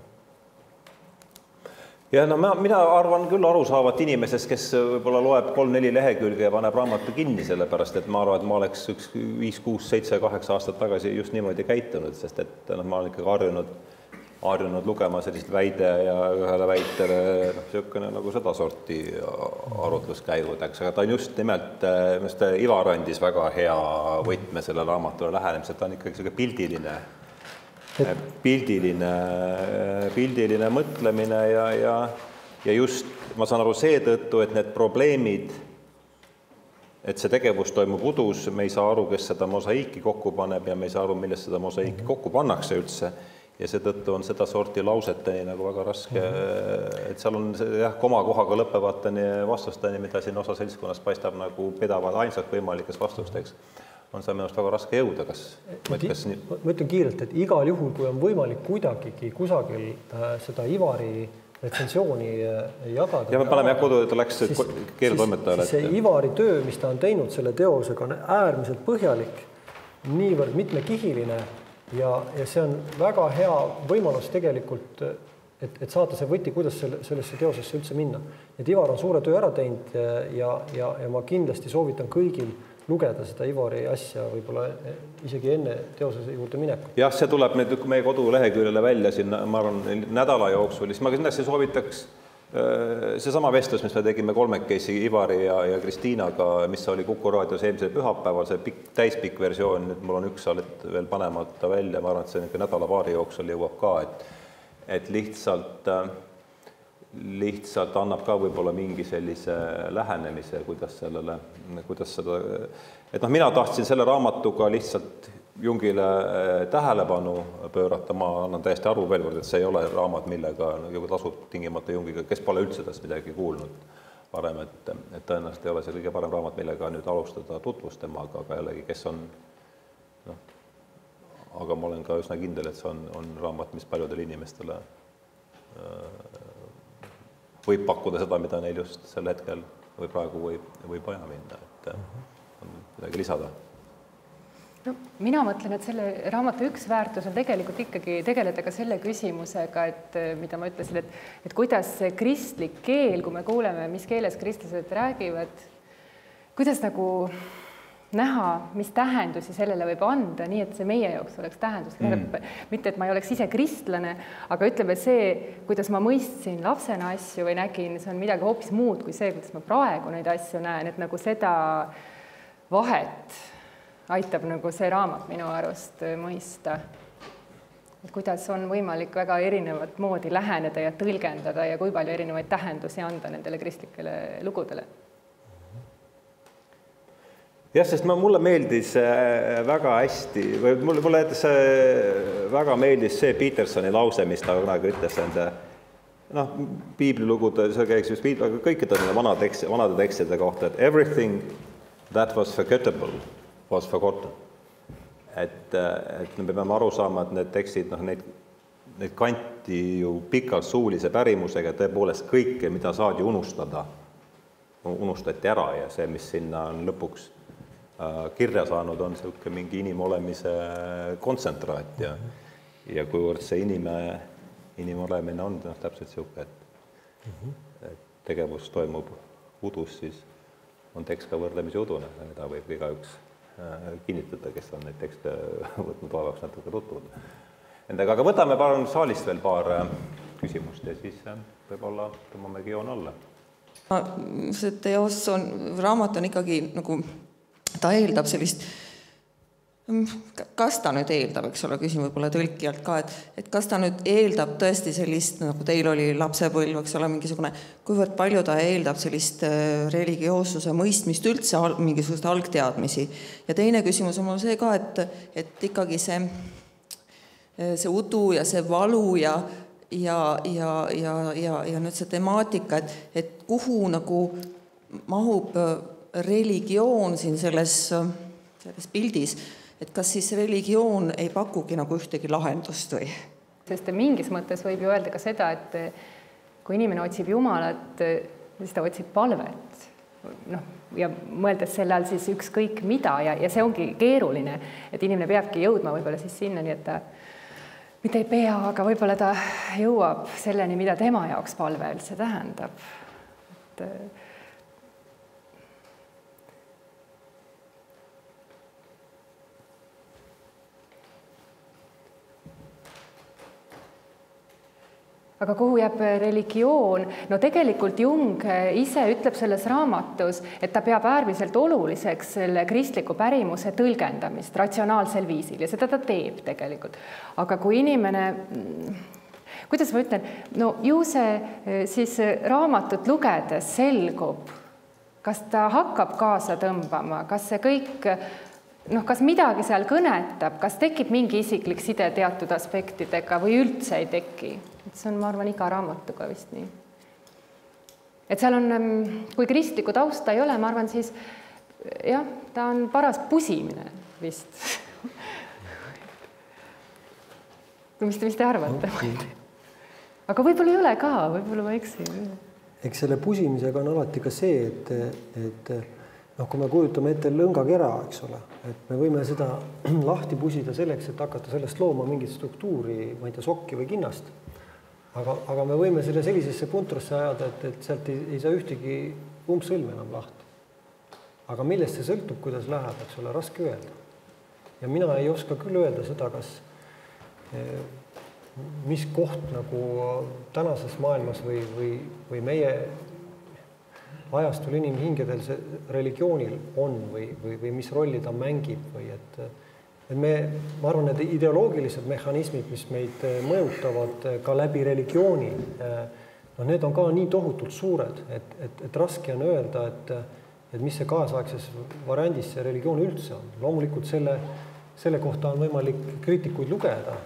Ja no mina arvan küll arusaavat inimesest, kes võib-olla loeb 3-4 lehekülge ja paneb raamatu kinni, sellepärast et ma arvan, et ma oleks 5, 6, 7, 8 aastat tagasi just niimoodi käitunud, sest et ma olen ikkagi harjunud lugema sellist väide ja ühele väitele selline nagu seda sorti arutluskäigud, aga ta on just nimelt, Ivar andis väga hea võtme selle raamatule lähenemise, ta on ikkagi pildiline mõtlemine ja just, ma saan aru seetõttu, et need probleemid, et see tegevus toimub udus, me ei saa aru, kes seda mosaiiki kokku paneb ja me ei saa aru, millest seda mosaiiki kokku pannakse üldse. Ja seetõttu on seda sorti lauseteni nagu väga raske, et seal on komakohaga lõppevateni vastusteni, mida siin osa seltskonnas paistab nagu pedavad ainsaks võimalikes vastusteks, on see minust väga raske jõuda. Ma ütlen kiirelt, et igal juhul, kui on võimalik kuidagigi kusagil seda Ivari retsensiooni jagada. Ja me paneme kodu, et läks keeletoimetajale. See Ivari töö, mis ta on teinud selle teosega, on äärmiselt põhjalik, niivõrd mitmekihiline ja see on väga hea võimalus tegelikult, et saada see võti, kuidas sellesse teosesse üldse minna. Et Ivar on suure töö ära teinud ja ma kindlasti soovitan kõigil lugeda seda Ivari asja võib-olla isegi enne teose juurde minekut. Jah, see tuleb meie koduleheküljele välja siin, ma arvan, nädala jooksul. Ma kindlasti soovitaks seesama vestlus, mis me tegime kolmekesi Ivari ja Kristiinaga, mis oli Kuku raadios eelmisel pühapäeval, see täispikk versioon, nüüd mul on üks salet veel panemata välja, ma arvan, et see nädala-paari jooksul jõuab ka, et lihtsalt annab ka võib-olla mingi sellise lähenemise, kuidas seda, et mina tahtsin selle raamatuga lihtsalt Jungile tähelepanu pöörata, ma annan täiesti aru veel kord, et see ei ole raamat, millega tasub tingimata Jungiga, kes pole üldse tast midagi kuulnud varem, et tõenäoliselt ei ole see kõige parem raamat, millega nüüd alustada tutvustama, aga jällegi, kes on, aga ma olen ka üsna kindel, et see on raamat, mis paljudele inimestele võib pakkuda seda, mida neil just sel hetkel või praegu võib vaja minna, et on midagi lisada. No, mina mõtlen, et selle raamatu üks väärtus on tegelikult ikkagi tegeleda ka selle küsimusega, et mida ma ütlesin, et kuidas see kristlik keel, kui me kuuleme, mis keeles kristlased räägivad, kuidas nagu näha, mis tähendusi sellele võib anda, nii et see meie jaoks oleks tähendus. Mitte, et ma ei oleks ise kristlane, aga ütleme, et see, kuidas ma mõistsin lapsena asju või nägin, see on midagi hoopis muud kui see, kuidas ma praegu neid asju näen, et nagu seda vahet aitab nagu see raamat minu arust mõista, et kuidas on võimalik väga erinevat moodi läheneda ja tõlgendada ja kui palju erinevaid tähendusi anda nendele kristlikele lugudele. Jah, sest mulle meeldis väga hästi, või mulle väga meeldis see Petersoni lause, mis ta kunagi ütles noh, piiblilugude, see käiks just aga kõikide vanade tekstide kohta, et everything that was forgettable was forgotten. Et me peame aru saama, et need tekstid, noh, neid kanti ju pikalt suulise pärimusega, tõepoolest kõike, mida saadi unustada, unustati ära ja see, mis sinna on lõpuks kirja saanud, on selline mingi inimolemise kontsentraat ja kuivõrd see inimolemine on täpselt selline, et tegevus toimub udus, siis on tekst ka võrdlemisi udune, mida võib igaüks kinnitada, kes on neid tekste võtnud vaevaks natuke tutvuda. Aga võtame palun saalist veel paar küsimust ja siis võib-olla tõmbamegi joon alla. See teos raamat on ikkagi nagu, ta eeldab sellist, kas ta nüüd eeldab, eks ole, küsin võib-olla tõlkijalt ka, et kas ta nüüd eeldab tõesti sellist, nagu teil oli lapsepõlv, eks ole, mingisugune, kuivõrd palju ta eeldab sellist religioossuse mõistmist üldse, mingisugust algteadmisi. Ja teine küsimus on mul see ka, et ikkagi see udu ja see valu ja nüüd see temaatika, et kuhu nagu mahub religioon siin selles pildis, et kas siis religioon ei pakugi nagu ühtegi lahendust või? Sest mingis mõttes võib ju öelda ka seda, et kui inimene otsib Jumalat, siis ta otsib palvet. Noh, ja mõeldes selle all siis ükskõik mida ja see ongi keeruline, et inimene peabki jõudma võib-olla siis sinna, nii et ta mitte ei pea, aga võib-olla ta jõuab selleni, mida tema jaoks palve üldse tähendab. Aga kuhu jääb religioon? No tegelikult Jung ise ütleb selles raamatus, et ta peab äärmiselt oluliseks selle kristliku pärimuse tõlgendamist ratsionaalsel viisil ja seda ta teeb tegelikult. Aga kui inimene, kuidas ma ütlen, no ju see siis raamatut lugedes selgub, kas ta hakkab kaasa tõmbama, kas see kõik, noh, kas midagi seal kõnetab, kas tekib mingi isiklik side teatud aspektidega või üldse ei teki. See on, ma arvan, iga raamatuga vist nii. Et seal on, kui kristliku tausta ei ole, ma arvan, siis jah, ta on paras pusimine vist. Mis te arvate? Aga võib-olla ei ole ka, võib-olla ma eksin. Eks selle pusimisega on alati ka see, et noh, kui me kujutame ette lõngakera, eks ole, et me võime seda lahti pusida selleks, et hakata sellest looma mingit struktuuri, ma ei tea, sokki või kinnast. Aga me võime selle sellisesse puntrasse ajada, et sealt ei saa ühtegi umbsõlm enam lahti. Aga millest see sõltub, kuidas läheb, eks ole, raske öelda. Ja mina ei oska küll öelda seda, kas mis koht nagu tänases maailmas või meie ajastul inimhingedel see religioonil on või mis rolli ta mängib või ma arvan, need ideoloogilised mehhanismid, mis meid mõjutavad ka läbi religiooni, no need on ka nii tohutult suured, et raske on öelda, et mis see kaasaegses variandis see religioon üldse on. Loomulikult selle kohta on võimalik kriitikuid lugeda.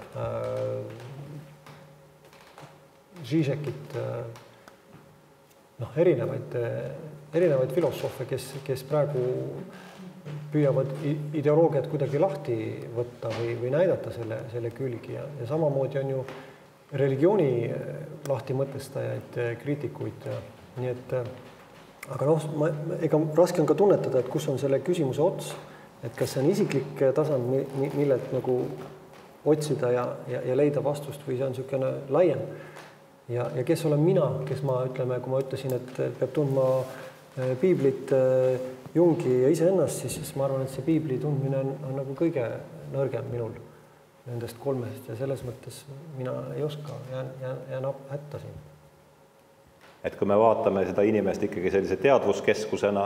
Žižekit, erinevaid filosoofe, kes praegu püüavad ideoloogiat kuidagi lahti võtta või näidata selle külgi ja samamoodi on ju religiooni lahti mõtestajaid, kriitikuid, nii et aga noh, ega raske on ka tunnetada, et kus on selle küsimuse ots, et kas see on isiklik tasand, millelt nagu otsida ja leida vastust või see on niisugune laiem ja kes olen mina, kes ma ütleme, kui ma ütlesin, et peab tundma piiblit, Jungi ja iseennast, siis ma arvan, et see piibli tundmine on nagu kõige nõrgem minul nendest kolmest ja selles mõttes mina ei oska, jään hätta siin. Et kui me vaatame seda inimest ikkagi sellise teadvuskeskusena,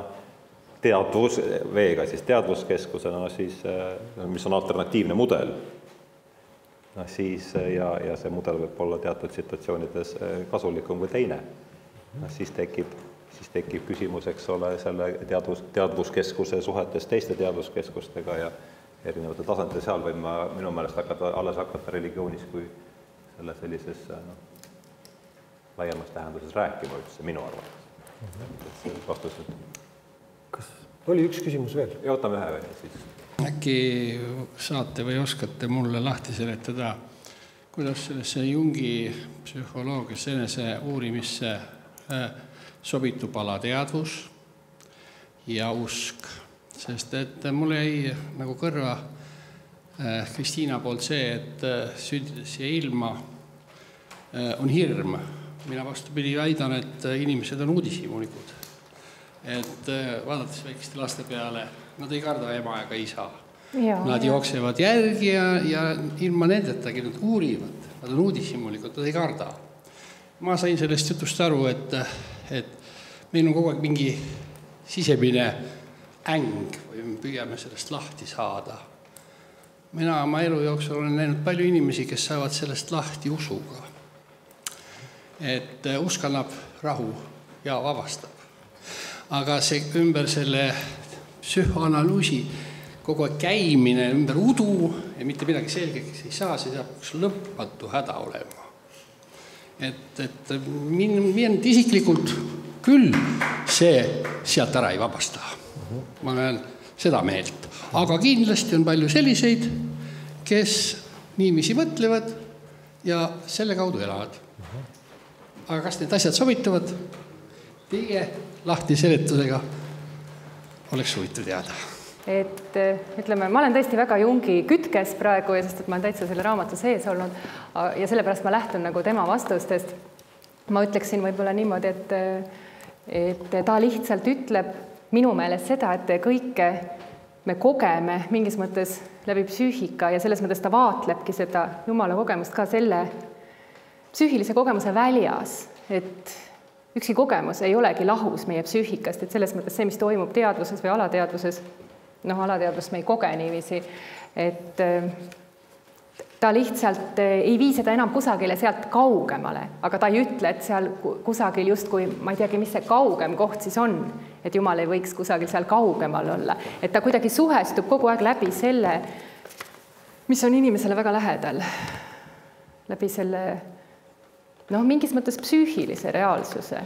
teadvuskeskusena, siis, mis on alternatiivne mudel, siis, ja see mudel võib olla teatud situatsioonides kasulikum kui teine, siis tekib küsimus, eks ole, selle teadvuskeskuse suhetes teiste teadvuskeskustega ja erinevate tasandite seal võib minu meelest alles hakata religioonis kui selle sellises laiemas tähenduses rääkima üldse minu arvates. Vastus. Kas oli üks küsimus veel? Ja võtame ühe veel siis. Äkki saate või oskate mulle lahti seletada, kuidas sellesse Jungi psühholoogiasse enese uurimisse sobitub alateadvus ja usk, sest et mul jäi nagu kõrva Kristiina poolt see, et sündides siia ilma on hirm. Mina vastupidi väidan, et inimesed on uudishimulikud. Et vaadates väikeste laste peale, nad ei karda ema ega isa. Nad jooksevad järgi ja ilma nendetagi nad uurivad. Nad on uudishimulikud, nad ei karda. Ma sain sellest jutust aru, et meil on kogu aeg mingi sisemine äng või me püüame sellest lahti saada. Mina oma elu jooksul olen näinud palju inimesi, kes saavad sellest lahti usuga. Et usk annab rahu ja vabastab. Aga see ümber selle psühhoanalüüsi kogu aeg käimine ümber udu ja mitte midagi selgeks ei saa, see saab üks lõpmatu häda olema. Et mind isiklikult küll see sealt ära ei vabasta. Ma olen seda meelt. Aga kindlasti on palju selliseid, kes niiviisi mõtlevad ja selle kaudu elavad. Aga kas need asjad sobituvad? Teie lahti seletusega oleks huvitav teada. Et ütleme, ma olen tõesti väga Jungi kütkes praegu, sest et ma olen täitsa selle raamatu sees olnud ja sellepärast ma lähtun nagu tema vastustest. Ma ütleksin võib-olla niimoodi, et ta lihtsalt ütleb minu meelest seda, et kõike me kogeme mingis mõttes läbi psüühika ja selles mõttes ta vaatlebki seda Jumala kogemust ka selle psüühilise kogemuse väljas, et üksi kogemus ei olegi lahus meie psüühikast, et selles mõttes see, mis toimub teadvuses või alateadvuses, alateadvust me ei koge niiviisi, et ta lihtsalt ei vii seda enam kusagile sealt kaugemale, aga ta ei ütle, et seal kusagil justkui, ma ei teagi, mis see kaugem koht siis on, et Jumal ei võiks kusagil seal kaugemal olla, et ta kuidagi suhestub kogu aeg läbi selle, mis on inimesele väga lähedal, läbi selle mingis mõttes psüühilise reaalsuse.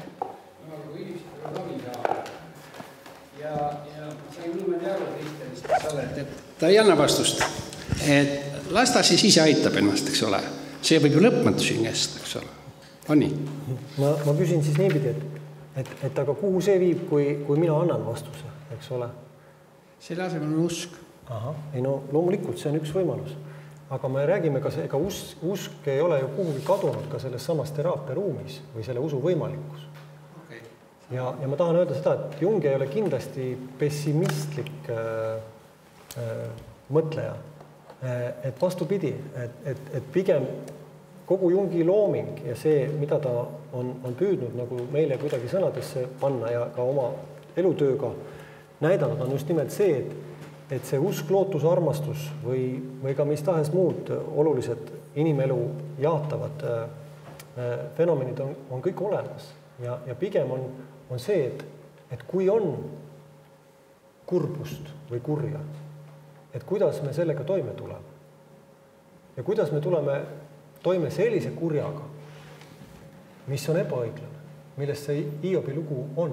Ja sain niimoodi aru Kristjanist, et ta ei anna vastust. Et las ta siis ise aitab ennast, eks ole. See võib ju lõpmatu siin kesta, eks ole. On nii? Ma küsin siis niipidi, et aga kuhu see viib, kui mina annan vastuse, eks ole? Selle asemel on usk. Ei loomulikult see on üks võimalus. Aga me räägime, ega usk ei ole ju kuhugi kadunud ka selles samas teraapia ruumis või selle usu võimalikkus. Okay. Ja ma tahan öelda seda, et Jung ei ole kindlasti pessimistlik mõtleja. Et vastupidi, et pigem kogu Jungi looming ja see, mida ta on püüdnud nagu meile kuidagi sõnadesse panna ja ka oma elutööga näidanud, on just nimelt see, et see usk, lootus, armastus või ka mis tahes muud olulised inimelu jaatavad fenomenid on kõik olemas. Ja pigem on see, et kui on kurbust või kurja, et kuidas me sellega toime tuleme. Ja kuidas me tuleme toime sellise kurjaga, mis on ebaõiglane, millest see Hiobi lugu on.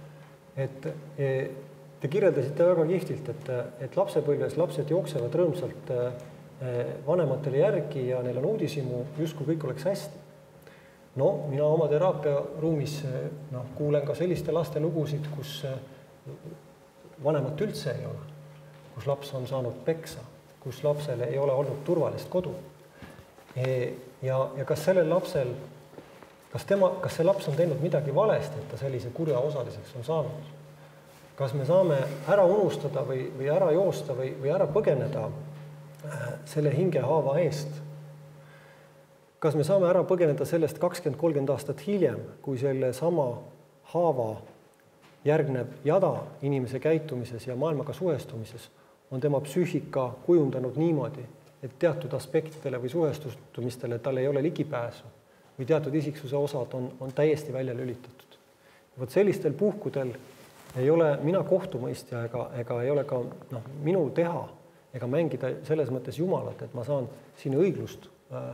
Te kirjeldasite väga kihtilt, et lapsepõlves lapsed jooksevad rõõmsalt vanematele järgi ja neil on uudishimu, justkui kõik oleks hästi. Mina oma teraapia ruumis kuulen ka selliste laste lugusid, kus vanemat üldse ei ole, kus laps on saanud peksa, kus lapsele ei ole olnud turvalist kodu. Ja kas sellel lapsel, kas see laps on teinud midagi valesti, et ta sellise kurja osaliseks on saanud? Kas me saame ära unustada või ära joosta või ära põgeneda selle hingehaava eest? Kas me saame ära põgeneda sellest 20-30 aastat hiljem, kui selle sama haava järgneb jada inimese käitumises ja maailmaga suhestumises, on tema psüühika kujundanud niimoodi, et teatud aspektidele või suhestumistele tal ei ole ligipääsu või teatud isiksuse osad on täiesti välja lülitatud. Vot sellistel puhkudel ei ole mina kohtumõistja ega ei ole ka minu teha ega mängida selles mõttes Jumalat, et ma saan siin õiglust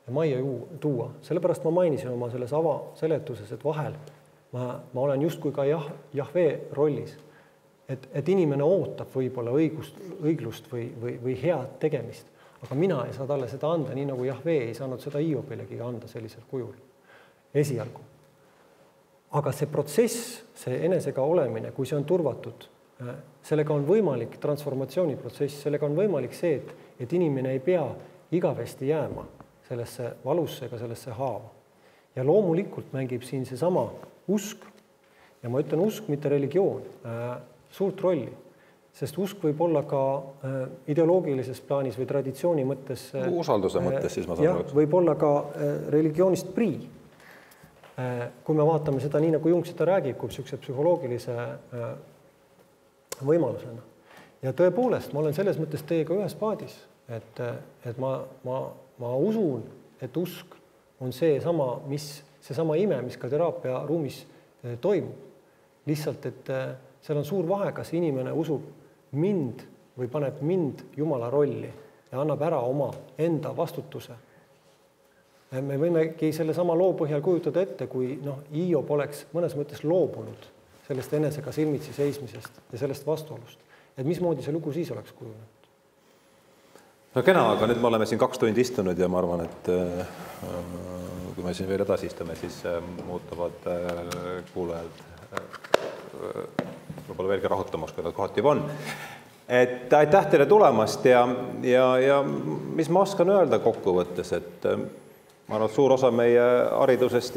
majja tuua. Sellepärast ma mainisin oma selles avaseletuses, et vahel ma olen justkui ka Jahve rollis, et inimene ootab võib-olla õiglust või head tegemist, aga mina ei saa talle seda anda, nii nagu Jahve ei saanud seda Hiobelegi anda sellisel kujul esialgu. Aga see protsess, see enesega olemine, kui see on turvatud, sellega on võimalik transformatsiooniprotsess, sellega on võimalik see, et inimene ei pea igavesti jääma sellesse valusse ega sellesse haava. Ja loomulikult mängib siin seesama usk, ja ma ütlen usk, mitte religioon, suurt rolli, sest usk võib olla ka ideoloogilises plaanis või traditsiooni mõttes. Usalduse mõttes siis ma saan aru. Võib olla ka religioonist prii. Kui me vaatame seda nii, nagu Jung seda räägib, kui psühhose psühholoogilise võimalusena. Ja tõepoolest, ma olen selles mõttes teiega ühes paadis, et ma usun, et usk on seesama ime, mis ka teraapia ruumis toimub. Lihtsalt, et seal on suur vahe, kas inimene usub mind või paneb mind Jumala rolli ja annab ära oma enda vastutuse. Me võimegi selle sama loo põhjal kujutada ette, kui Hiob oleks mõnes mõttes loobunud sellest enesega silmitsi seismisest ja sellest vastuolust. Et mismoodi see lugu siis oleks kujunenud? No kena, aga nüüd me oleme siin 2 tundi istunud ja ma arvan, et kui me siin veel edasi istume, siis muutuvad kuulajad võib-olla veelgi rahutamaks, kui nad kohati juba on. Et aitäh teile tulemast ja mis ma oskan öelda kokkuvõttes, et ma arvan, et suur osa meie haridusest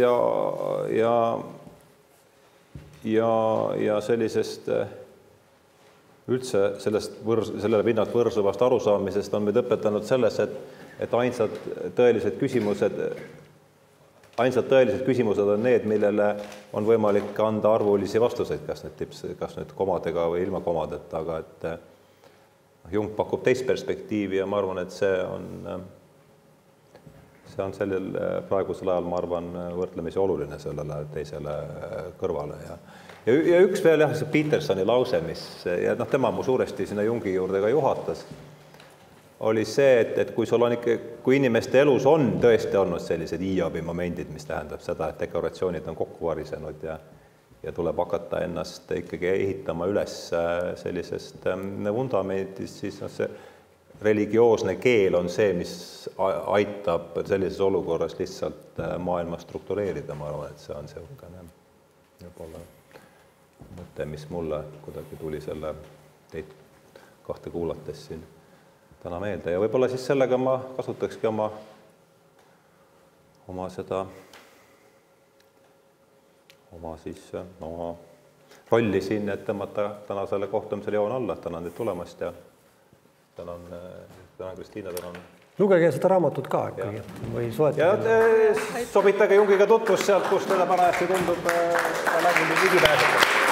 ja sellisest üldse sellele pinnalt võrsuvast arusaamisest on meid õpetanud selles, et ainsad tõelised küsimused on need, millele on võimalik anda arvulisi vastuseid, kas nüüd komadega või ilma komadeta, aga et Jung pakub teist perspektiivi ja ma arvan, et see on sellel praegusel ajal, ma arvan, võrdlemisi oluline sellele teisele kõrvale. Ja üks veel see Petersoni lause, tema mu suuresti sinna Jungi juurde ka juhatas, oli see, et kui inimeste elus on tõesti olnud sellised Hiobi momendid, mis tähendab seda, et dekoratsioonid on kokku varisenud ja tuleb hakata ennast ikkagi ehitama üles sellisest vundamendist, siis see religioosne keel on see, mis aitab sellises olukorras lihtsalt maailma struktureerida. Ma arvan, et see on võib-olla mõte, mis mulle kuidagi tuli selle teid 2 kuulates siin täna meelde. Ja võib-olla siis sellega ma kasutakski oma rolli siin, et tõmmata tänasele kohtumisele joon alla. Tänan teid tulemast ja tänan Kristiina, tänan. Lugege seda raamatut ka ikkagi või soetage. Ja sobitage Jungiga tutvust sealt, kus teile parajasti tundub läbi ligipääseda.